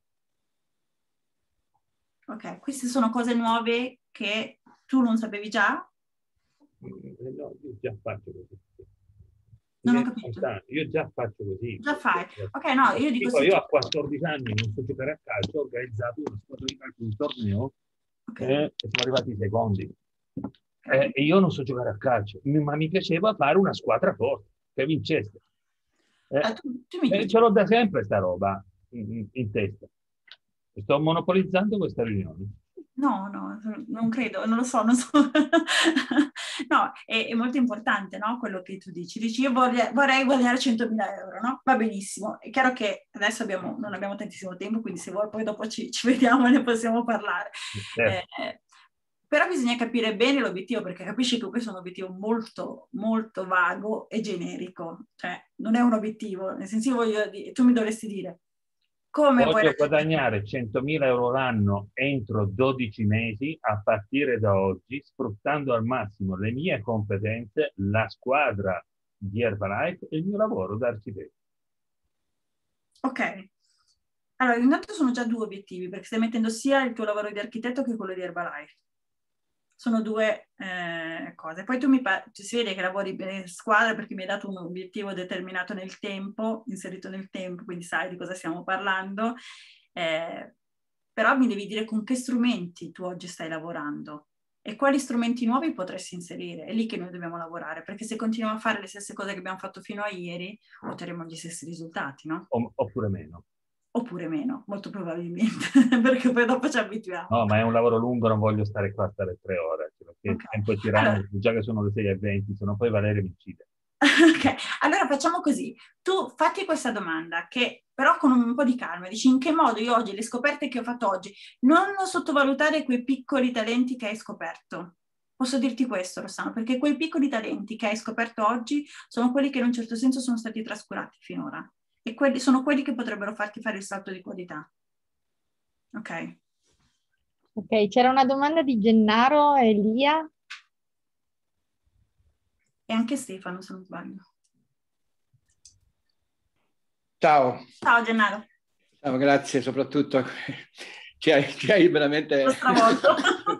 Ok, queste sono cose nuove che tu non sapevi già? No, io già faccio così. Non ho capito. Io già faccio così. Già fai. Ok, no, io dico... Dico, io a quattordici anni non so giocare a calcio, ho organizzato una squadra di calcio, un torneo, okay. e siamo arrivati ai secondi. Okay. E io non so giocare a calcio, ma mi piaceva fare una squadra forte, che vincesse. Eh, ah, tu, tu mi dici... Ce l'ho da sempre sta roba in, in testa. Sto monopolizzando questa riunione. No, no, non credo, non lo so, non so. No, è, è molto importante, no? Quello che tu dici. Dici, io vorrei, vorrei guadagnare centomila euro, no? Va benissimo. È chiaro che adesso abbiamo, non abbiamo tantissimo tempo, quindi se vuoi poi dopo ci, ci vediamo e ne possiamo parlare. Certo. Eh, però bisogna capire bene l'obiettivo, perché capisci che questo è un obiettivo molto, molto vago e generico. Cioè, non è un obiettivo, nel senso io voglio dire, tu mi dovresti dire, come vuoi Voglio raggiungere? guadagnare centomila euro l'anno entro dodici mesi a partire da oggi, sfruttando al massimo le mie competenze, la squadra di Herbalife e il mio lavoro da architetto. Ok. Allora, intanto sono già due obiettivi, perché stai mettendo sia il tuo lavoro di architetto che quello di Herbalife. Sono due eh, cose. Poi tu mi par- si vede che lavori bene in squadra perché mi hai dato un obiettivo determinato nel tempo, inserito nel tempo, quindi sai di cosa stiamo parlando. Eh, però mi devi dire con che strumenti tu oggi stai lavorando e quali strumenti nuovi potresti inserire. È lì che noi dobbiamo lavorare, perché se continuiamo a fare le stesse cose che abbiamo fatto fino a ieri, otterremo gli stessi risultati, no? O- oppure meno. Oppure meno, molto probabilmente, perché poi dopo ci abituiamo. No, ma è un lavoro lungo, non voglio stare qua a stare tre ore, perché il Okay. tempo è tiranno, Allora, già che sono le sei e venti, se no poi Valeria mi uccide. ok, allora facciamo così. Tu fatti questa domanda, che però con un po' di calma, dici in che modo io oggi, le scoperte che ho fatto oggi, non sottovalutare quei piccoli talenti che hai scoperto. Posso dirti questo, Rossano, perché quei piccoli talenti che hai scoperto oggi sono quelli che in un certo senso sono stati trascurati finora. E quelli, sono quelli che potrebbero farti fare il salto di qualità. Ok? Ok, c'era una domanda di Gennaro e Elia. E anche Stefano, se non sbaglio. Ciao. Ciao Gennaro. Ciao, grazie soprattutto. Ci hai, ci hai veramente... L'ho stravolto.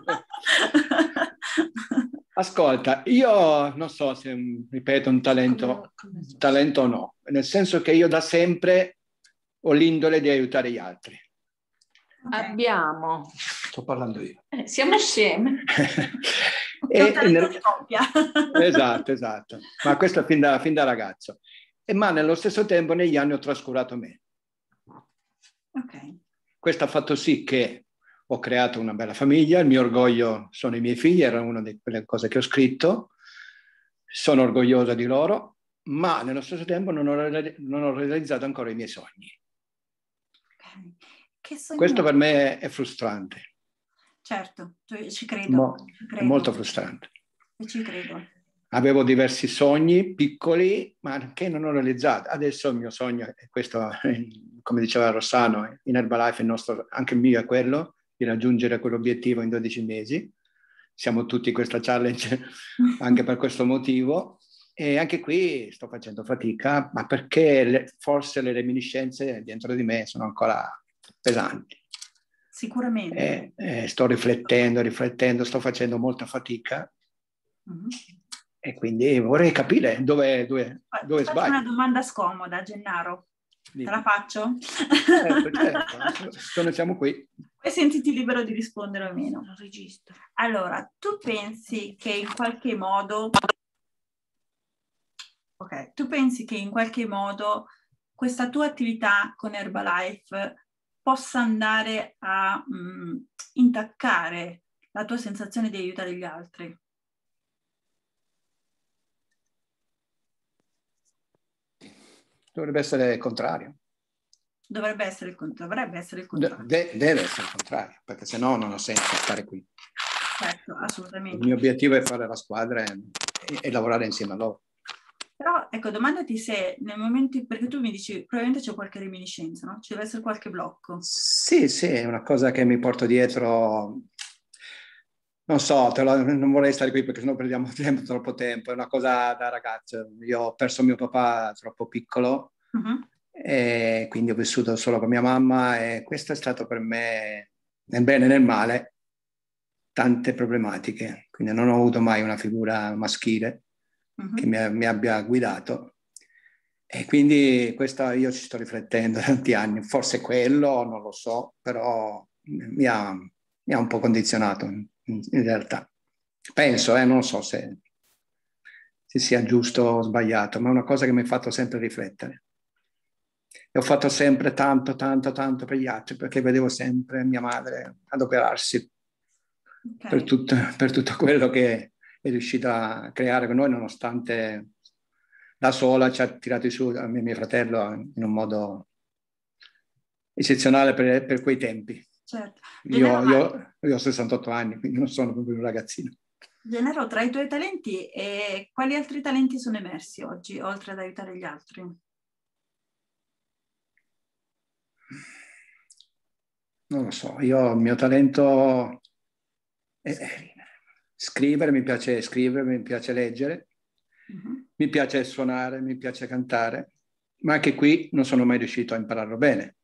Ascolta, io non so se, ripeto, un talento, talento o no, nel senso che io da sempre ho l'indole di aiutare gli altri. Okay. Abbiamo. Sto parlando io. Eh, siamo assieme. È un e, talento nel... di coppia. Esatto, esatto. Ma questo fin da, fin da ragazzo. E, ma nello stesso tempo negli anni ho trascurato me. Ok. Questo ha fatto sì che ho creato una bella famiglia, il mio orgoglio sono i miei figli, era una delle cose che ho scritto, sono orgogliosa di loro, ma nello stesso tempo non ho, non ho realizzato ancora i miei sogni. Okay. Che sogni? Questo per me è frustrante. Certo, ci credo. Mo- ci credo. È molto frustrante. E ci credo. Avevo diversi sogni piccoli, ma che non ho realizzato. Adesso il mio sogno è questo, come diceva Rossano, in Herbalife il nostro, anche il mio è quello, di raggiungere quell'obiettivo in dodici mesi. Siamo tutti in questa challenge anche per questo motivo. E anche qui sto facendo fatica, ma perché le, forse le reminiscenze dentro di me sono ancora pesanti. Sicuramente. E, e sto riflettendo, riflettendo, sto facendo molta fatica. Mm-hmm. E quindi vorrei capire dove, dove, dove faccio sbaglio. una domanda scomoda, Gennaro. Dimmi. Te la faccio? Certo, certo. Quando siamo qui. Poi sentiti libero di rispondere o meno. Allora, tu pensi che in qualche modo... Ok, tu pensi che in qualche modo questa tua attività con Herbalife possa andare a mh, intaccare la tua sensazione di aiutare gli altri? Dovrebbe essere il contrario. Dovrebbe essere il contrario. Dovrebbe essere il contrario. De- deve essere il contrario, perché sennò non ha senso stare qui. Certo, assolutamente. Il mio obiettivo è fare la squadra e, e lavorare insieme a loro. Però, ecco, domandati se nel momento, perché tu mi dici, probabilmente c'è qualche reminiscenza, no? Ci deve essere qualche blocco. Sì, sì, è una cosa che mi porto dietro. Non so, te lo, non vorrei stare qui perché sennò perdiamo tempo, troppo tempo. È una cosa da ragazzo. Io ho perso mio papà troppo piccolo. Uh-huh. E quindi ho vissuto solo con mia mamma e questo è stato per me, nel bene e nel male, tante problematiche. Quindi non ho avuto mai una figura maschile uh-huh. che mi, mi abbia guidato. E quindi questo io ci sto riflettendo da tanti anni. Forse quello, non lo so, però mi ha, mi ha un po' condizionato in, in realtà. Penso, eh, non so se, se sia giusto o sbagliato, ma è una cosa che mi ha fatto sempre riflettere. E ho fatto sempre tanto, tanto, tanto per gli altri, perché vedevo sempre mia madre adoperarsi Okay. per, tutto, per tutto quello che è riuscita a creare con noi, nonostante da sola ci ha tirato su a me e mio fratello in un modo eccezionale per, per quei tempi. Certo. Io, Gennaro, io, io ho sessantotto anni, quindi non sono proprio un ragazzino. Gennaro, tra i tuoi talenti, eh, quali altri talenti sono emersi oggi, oltre ad aiutare gli altri? Non lo so, io il mio talento è scrivere, mi piace scrivere, mi piace leggere, uh-huh. mi piace suonare, mi piace cantare, ma anche qui non sono mai riuscito a impararlo bene.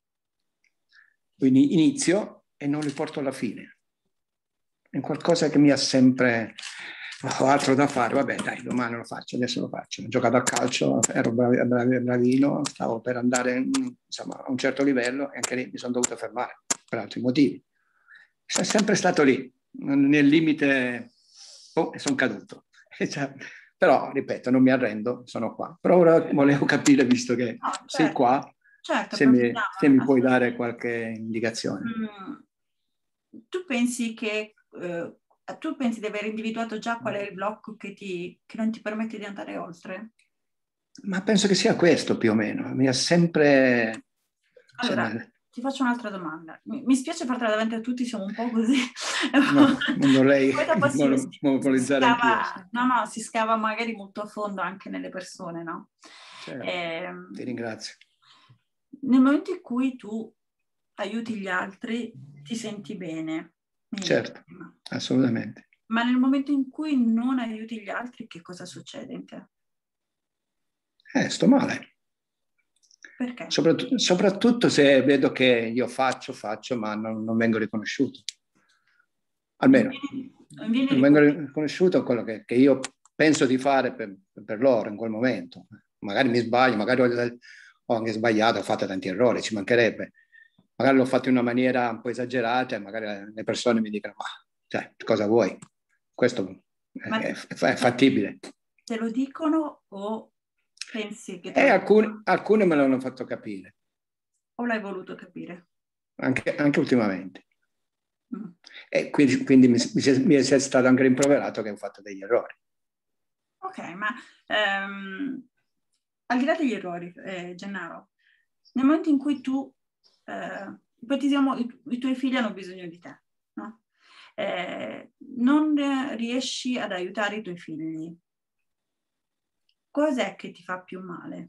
Quindi inizio e non li porto alla fine. È qualcosa che mi ha sempre... Ho altro da fare, vabbè dai, domani lo faccio, adesso lo faccio. Ho giocato a calcio, ero bravino, stavo per andare insomma, a un certo livello e anche lì mi sono dovuto fermare per altri motivi. Sono sempre stato lì, nel limite, oh, e sono caduto. Però, ripeto, non mi arrendo, sono qua. Però ora volevo capire, visto che no, certo, sei qua, certo, se, mi, se mi puoi dare qualche indicazione. Mm, tu pensi che... Eh, tu pensi di aver individuato già qual è il blocco che, ti, che non ti permette di andare oltre? Ma penso che sia questo più o meno. Mi ha sempre... Allora, cioè, ti faccio un'altra domanda. Mi, mi spiace fartela davanti a tutti, siamo un po' così. No, non vorrei si, monopolizzare si scava, anch'io. No, no, si scava magari molto a fondo anche nelle persone, no? Certo, eh, ti ringrazio. Nel momento in cui tu aiuti gli altri, ti senti bene. Certo, assolutamente. Ma nel momento in cui non aiuti gli altri, che cosa succede in te? Eh, sto male. Perché? Soprattutto, soprattutto se vedo che io faccio, faccio, ma non, non vengo riconosciuto. Almeno, non, vieni, non, non vengo riconosciuto quello che, che io penso di fare per, per loro in quel momento. Magari mi sbaglio, magari ho, ho anche sbagliato, ho fatto tanti errori, ci mancherebbe. Magari l'ho fatto in una maniera un po' esagerata e magari le persone mi dicono, ma cioè, cosa vuoi? Questo è, è, è fattibile. Te lo dicono o pensi che... E alcuni, alcune me l'hanno fatto capire. O l'hai voluto capire? Anche, anche ultimamente. Mm. E quindi, quindi mi, mi, mi è stato anche rimproverato che ho fatto degli errori. Ok, ma ehm, al di là degli errori, eh, Gennaro, nel momento in cui tu Eh, ipotizziamo i, i tuoi figli hanno bisogno di te, no? Eh, non riesci ad aiutare i tuoi figli, cos'è che ti fa più male?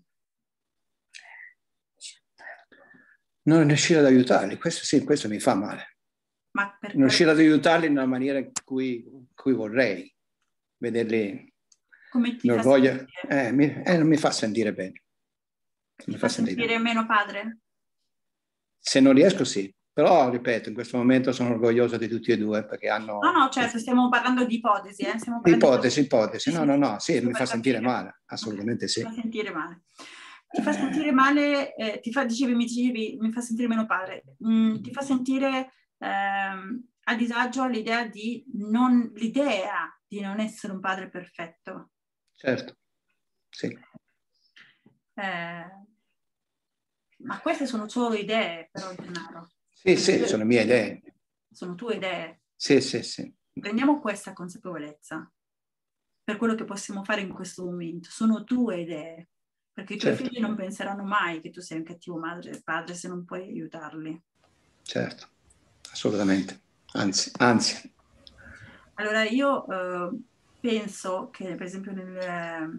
Non riuscire ad aiutarli, questo sì, questo mi fa male. Ma per non riuscire ad aiutarli nella maniera in cui, cui vorrei, vederli. Come ti l'orgoglio eh, mi, eh, non mi fa sentire bene. Ti mi fa sentire, sentire meno padre? Se non riesco sì, però ripeto, in questo momento sono orgoglioso di tutti e due perché hanno... No, no, certo, stiamo parlando di ipotesi. Eh? Stiamo parlando ipotesi, di... ipotesi, no, no, no, sì, mi fa sentire male, assolutamente sì. Ti fa sentire male. Ti fa sentire male, eh, ti fa, dicevi, mi dicevi, mi fa sentire meno padre, mm, ti fa sentire ehm, a disagio l'idea di non, l'idea di non essere un padre perfetto. Certo, sì. Eh, ma queste sono solo idee, però, Gennaro. Sì, sì, sono mie idee. Sono tue idee. Sì, sì, sì. Prendiamo questa consapevolezza per quello che possiamo fare in questo momento. Sono tue idee, perché i tuoi certo. figli non penseranno mai che tu sei un cattivo madre, padre se non puoi aiutarli. Certo, assolutamente. Anzi, anzi. Allora io eh, penso che, per esempio, nel, eh,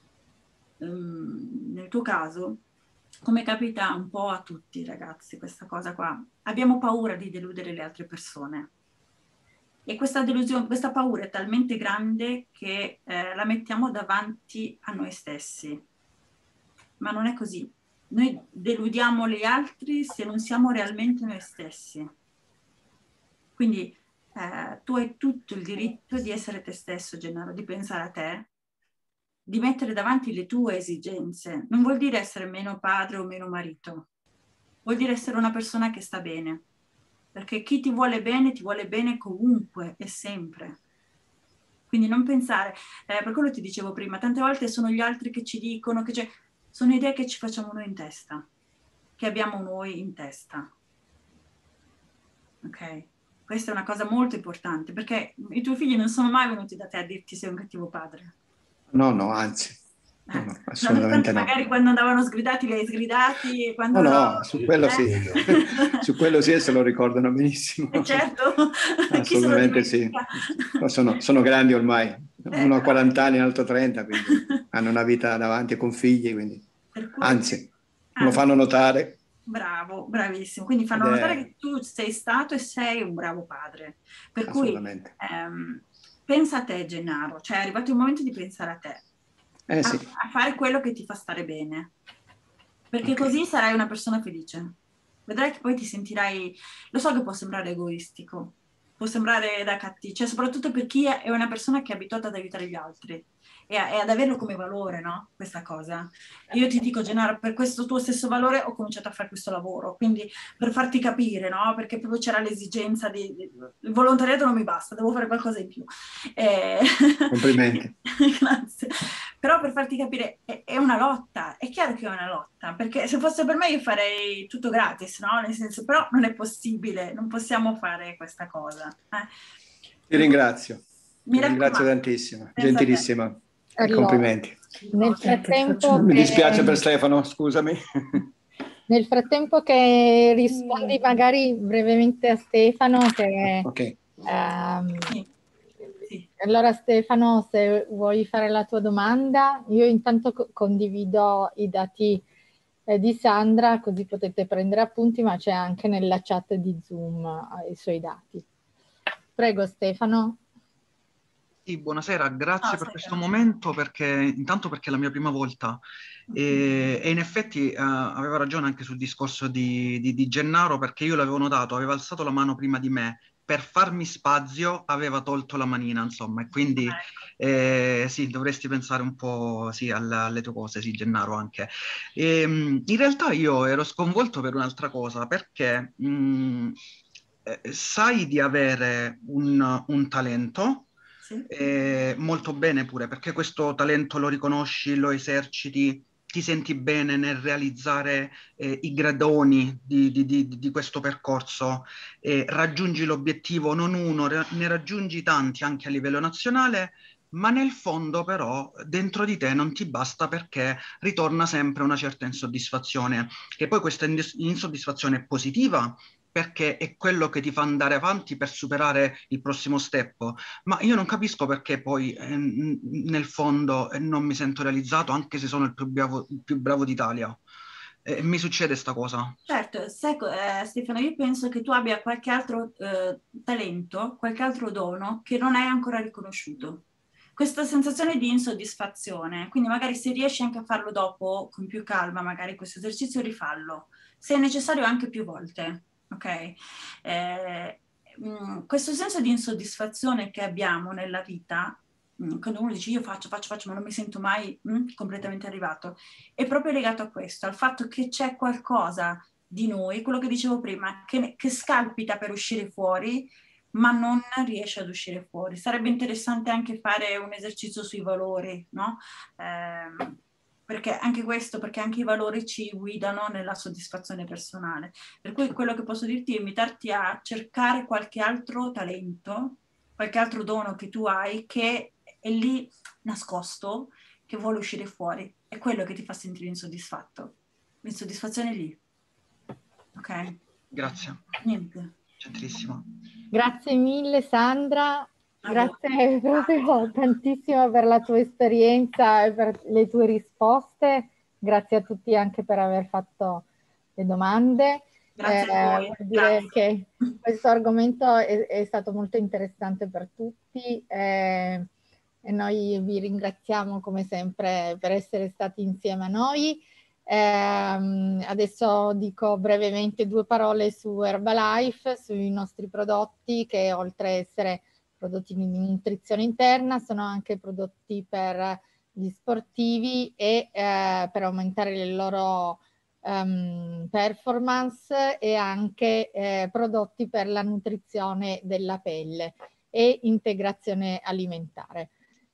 nel tuo caso, come capita un po' a tutti ragazzi, questa cosa qua, abbiamo paura di deludere le altre persone. E questa delusione, questa paura è talmente grande che eh, la mettiamo davanti a noi stessi. Ma non è così. Noi deludiamo gli altri se non siamo realmente noi stessi. Quindi eh, tu hai tutto il diritto di essere te stesso, Gennaro, di pensare a te, di mettere davanti le tue esigenze. Non vuol dire essere meno padre o meno marito. Vuol dire essere una persona che sta bene. Perché chi ti vuole bene, ti vuole bene comunque e sempre. Quindi non pensare, eh, per quello ti dicevo prima, tante volte sono gli altri che ci dicono, che c'è, sono idee che ci facciamo noi in testa, che abbiamo noi in testa. Ok? questa è una cosa molto importante, perché i tuoi figli non sono mai venuti da te a dirti sei un cattivo padre. No, no, anzi. No, no, assolutamente no. Magari quando andavano sgridati li hai sgridati. E quando no, no, no, su quello eh? sì. Su quello sì, se lo ricordano benissimo. Eh certo. Assolutamente sì. Sono, sono grandi ormai. Uno ha quaranta anni, l'altro trenta, quindi hanno una vita davanti con figli, quindi cui, anzi, ah, lo fanno notare. Bravo, bravissimo. Quindi fanno Ed notare è... che tu sei stato e sei un bravo padre. Per cui Assolutamente. ehm, pensa a te, Gennaro, cioè è arrivato il momento di pensare a te, Eh, a, sì. a fare quello che ti fa stare bene, perché Okay. così sarai una persona felice. Vedrai che poi ti sentirai, lo so che può sembrare egoistico, può sembrare da cattivo, cioè soprattutto per chi è una persona che è abituata ad aiutare gli altri e, a, e ad averlo come valore, no? Questa cosa. Io ti dico, Gennaro, per questo tuo stesso valore ho cominciato a fare questo lavoro, quindi per farti capire, no? Perché proprio c'era l'esigenza di, di il volontariato non mi basta, devo fare qualcosa in più. Eh, Complimenti. Grazie. Però per farti capire, è, è una lotta, è chiaro che è una lotta, perché se fosse per me io farei tutto gratis, no? Nel senso, però non è possibile, non possiamo fare questa cosa. Eh. Ti ringrazio, Mi ti ringrazio raccomando, tantissimo, pensa a te. gentilissima. E Allora, complimenti. nel frattempo Mi che, dispiace per Stefano, scusami. nel frattempo che rispondi magari brevemente a Stefano, che Ok. ehm, Sì. Sì. allora Stefano, se vuoi fare la tua domanda, io intanto co- condivido i dati eh, di Sandra, così potete prendere appunti, ma c'è anche nella chat di Zoom eh, i suoi dati. Prego Stefano. Sì, buonasera, grazie Oh, per sai questo che- momento, perché intanto perché è la mia prima volta e, e in effetti eh, aveva ragione anche sul discorso di, di, di Gennaro, perché io l'avevo notato, aveva alzato la mano prima di me, per farmi spazio aveva tolto la manina, insomma, e quindi eh, sì, dovresti pensare un po' sì, alla- alle tue cose, sì, Gennaro anche. E, mh, in realtà io ero sconvolto per un'altra cosa, perché mh, eh, sai di avere un, un talento, Sì. eh, molto bene pure, perché questo talento lo riconosci, lo eserciti, ti senti bene nel realizzare eh, i gradoni di, di, di, di questo percorso, eh, raggiungi l'obiettivo non uno, ra- ne raggiungi tanti anche a livello nazionale, ma nel fondo però dentro di te non ti basta, perché ritorna sempre una certa insoddisfazione, che poi questa indis- insoddisfazione è positiva, perché è quello che ti fa andare avanti per superare il prossimo step, ma io non capisco perché poi eh, n- nel fondo eh, non mi sento realizzato, anche se sono il più bravo, il più bravo d'Italia. Eh, mi succede sta cosa. Certo, sai, co- eh, Stefano, io penso che tu abbia qualche altro eh, talento, qualche altro dono che non hai ancora riconosciuto. Questa sensazione di insoddisfazione, quindi magari se riesci anche a farlo dopo con più calma, magari questo esercizio rifallo, se è necessario anche più volte, ok? Eh, mh, questo senso di insoddisfazione che abbiamo nella vita, mh, quando uno dice io faccio, faccio, faccio, ma non mi sento mai mh, completamente arrivato, è proprio legato a questo, al fatto che c'è qualcosa di noi, quello che dicevo prima, che, che scalpita per uscire fuori, ma non riesce ad uscire fuori. Sarebbe interessante anche fare un esercizio sui valori, no? Eh, perché anche questo, perché anche i valori ci guidano nella soddisfazione personale. Per cui quello che posso dirti è invitarti a cercare qualche altro talento, qualche altro dono che tu hai, che è lì nascosto, che vuole uscire fuori. È quello che ti fa sentire insoddisfatto. L'insoddisfazione è lì. Ok? Grazie, Niente. gentilissimo. Grazie mille Sandra, A voi. grazie proprio tantissimo per la tua esperienza e per le tue risposte, grazie a tutti anche per aver fatto le domande. Grazie Eh, a voi. vuol dire Grazie. che questo argomento è, è stato molto interessante per tutti eh, e noi vi ringraziamo come sempre per essere stati insieme a noi. Eh, adesso dico brevemente due parole su Herbalife, sui nostri prodotti che oltre a essere prodotti di nutrizione interna sono anche prodotti per gli sportivi e eh, per aumentare le loro um, performance e anche eh, prodotti per la nutrizione della pelle e integrazione alimentare.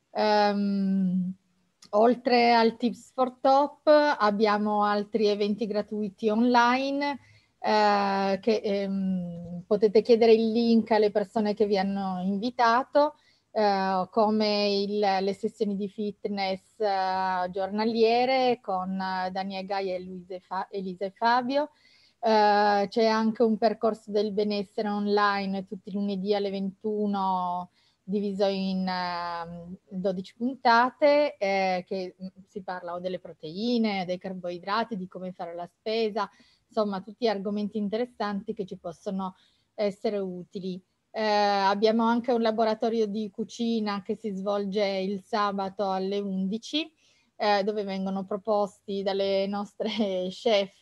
Um, Oltre al Tips for Top abbiamo altri eventi gratuiti online eh, che, ehm, potete chiedere il link alle persone che vi hanno invitato, eh, come il, le sessioni di fitness eh, giornaliere con uh, Daniele Gaia e Luisa e Fa- Elisa e Fabio. Uh, c'è anche un percorso del benessere online tutti i lunedì alle ventuno, diviso in uh, dodici puntate, eh, che si parla o delle proteine, dei carboidrati, di come fare la spesa, insomma tutti argomenti interessanti che ci possono essere utili. Eh, abbiamo anche un laboratorio di cucina che si svolge il sabato alle undici, eh, dove vengono proposti dalle nostre chef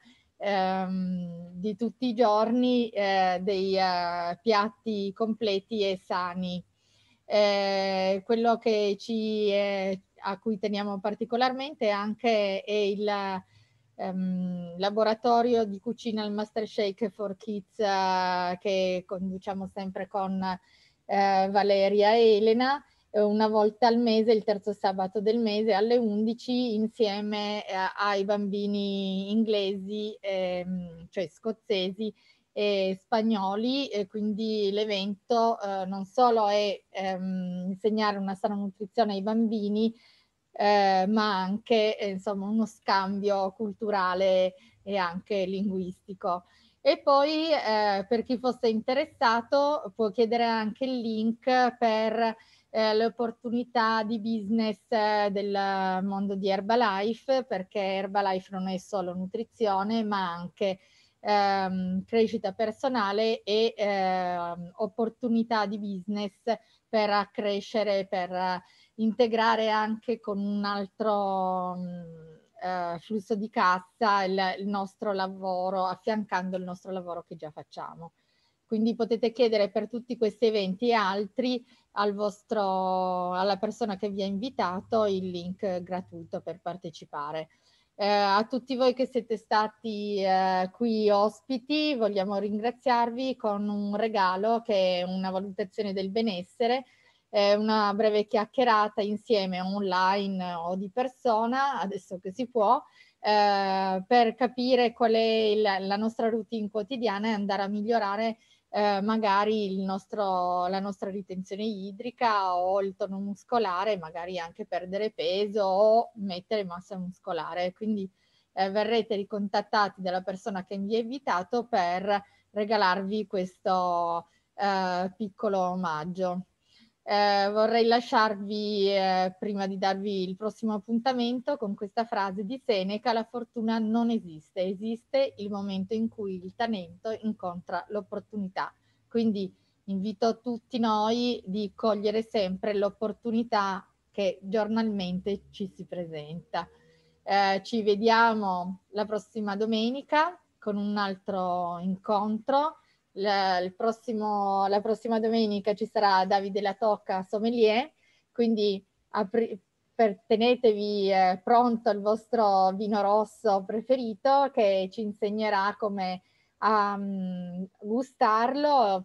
ehm, di tutti i giorni eh, dei uh, piatti completi e sani. Eh, quello che ci, eh, a cui teniamo particolarmente anche è il Um, laboratorio di cucina al Master Shake for Kids uh, che conduciamo sempre con uh, Valeria e Elena, uh, una volta al mese, il terzo sabato del mese alle undici, insieme uh, ai bambini inglesi, ehm, cioè scozzesi e spagnoli, e quindi l'evento uh, non solo è um, insegnare una sana nutrizione ai bambini, Eh, ma anche eh, insomma uno scambio culturale e anche linguistico. E poi eh, per chi fosse interessato può chiedere anche il link per eh, le opportunità di business eh, del mondo di Herbalife, perché Herbalife non è solo nutrizione ma anche ehm, crescita personale e ehm, opportunità di business per accrescere, per integrare anche con un altro mh, eh, flusso di cassa il, il nostro lavoro, affiancando il nostro lavoro che già facciamo. Quindi potete chiedere per tutti questi eventi e altri al vostro, alla persona che vi ha invitato il link gratuito per partecipare. Eh, a tutti voi che siete stati eh, qui ospiti vogliamo ringraziarvi con un regalo che è una valutazione del benessere, eh, una breve chiacchierata insieme online o di persona, adesso che si può, eh, per capire qual è il, la nostra routine quotidiana e andare a migliorare eh, magari il nostro, la nostra ritenzione idrica o il tono muscolare, magari anche perdere peso o mettere massa muscolare. Quindi eh, verrete ricontattati dalla persona che vi ha invitato per regalarvi questo eh, piccolo omaggio. Eh, vorrei lasciarvi, eh, prima di darvi il prossimo appuntamento, con questa frase di Seneca: la fortuna non esiste, esiste il momento in cui il talento incontra l'opportunità. Quindi invito tutti noi di cogliere sempre l'opportunità che giornalmente ci si presenta. Eh, ci vediamo la prossima domenica con un altro incontro. La, il prossimo, la prossima domenica ci sarà Davide La Tocca sommelier, quindi apri, per, tenetevi eh, pronto il vostro vino rosso preferito, che ci insegnerà come a um, gustarlo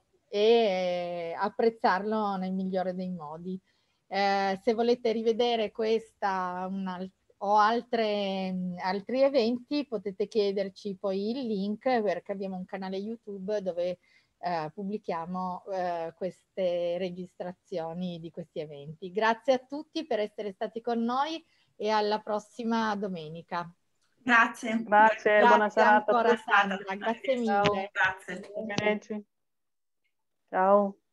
e apprezzarlo nel migliore dei modi. Eh, se volete rivedere questa una, o altre, altri eventi, potete chiederci poi il link, perché abbiamo un canale YouTube dove eh, pubblichiamo eh, queste registrazioni di questi eventi. Grazie a tutti per essere stati con noi e alla prossima domenica. Grazie. Grazie, Grazie buona serata ancora a tutti. Sandra, grazie mille. Grazie. Ciao.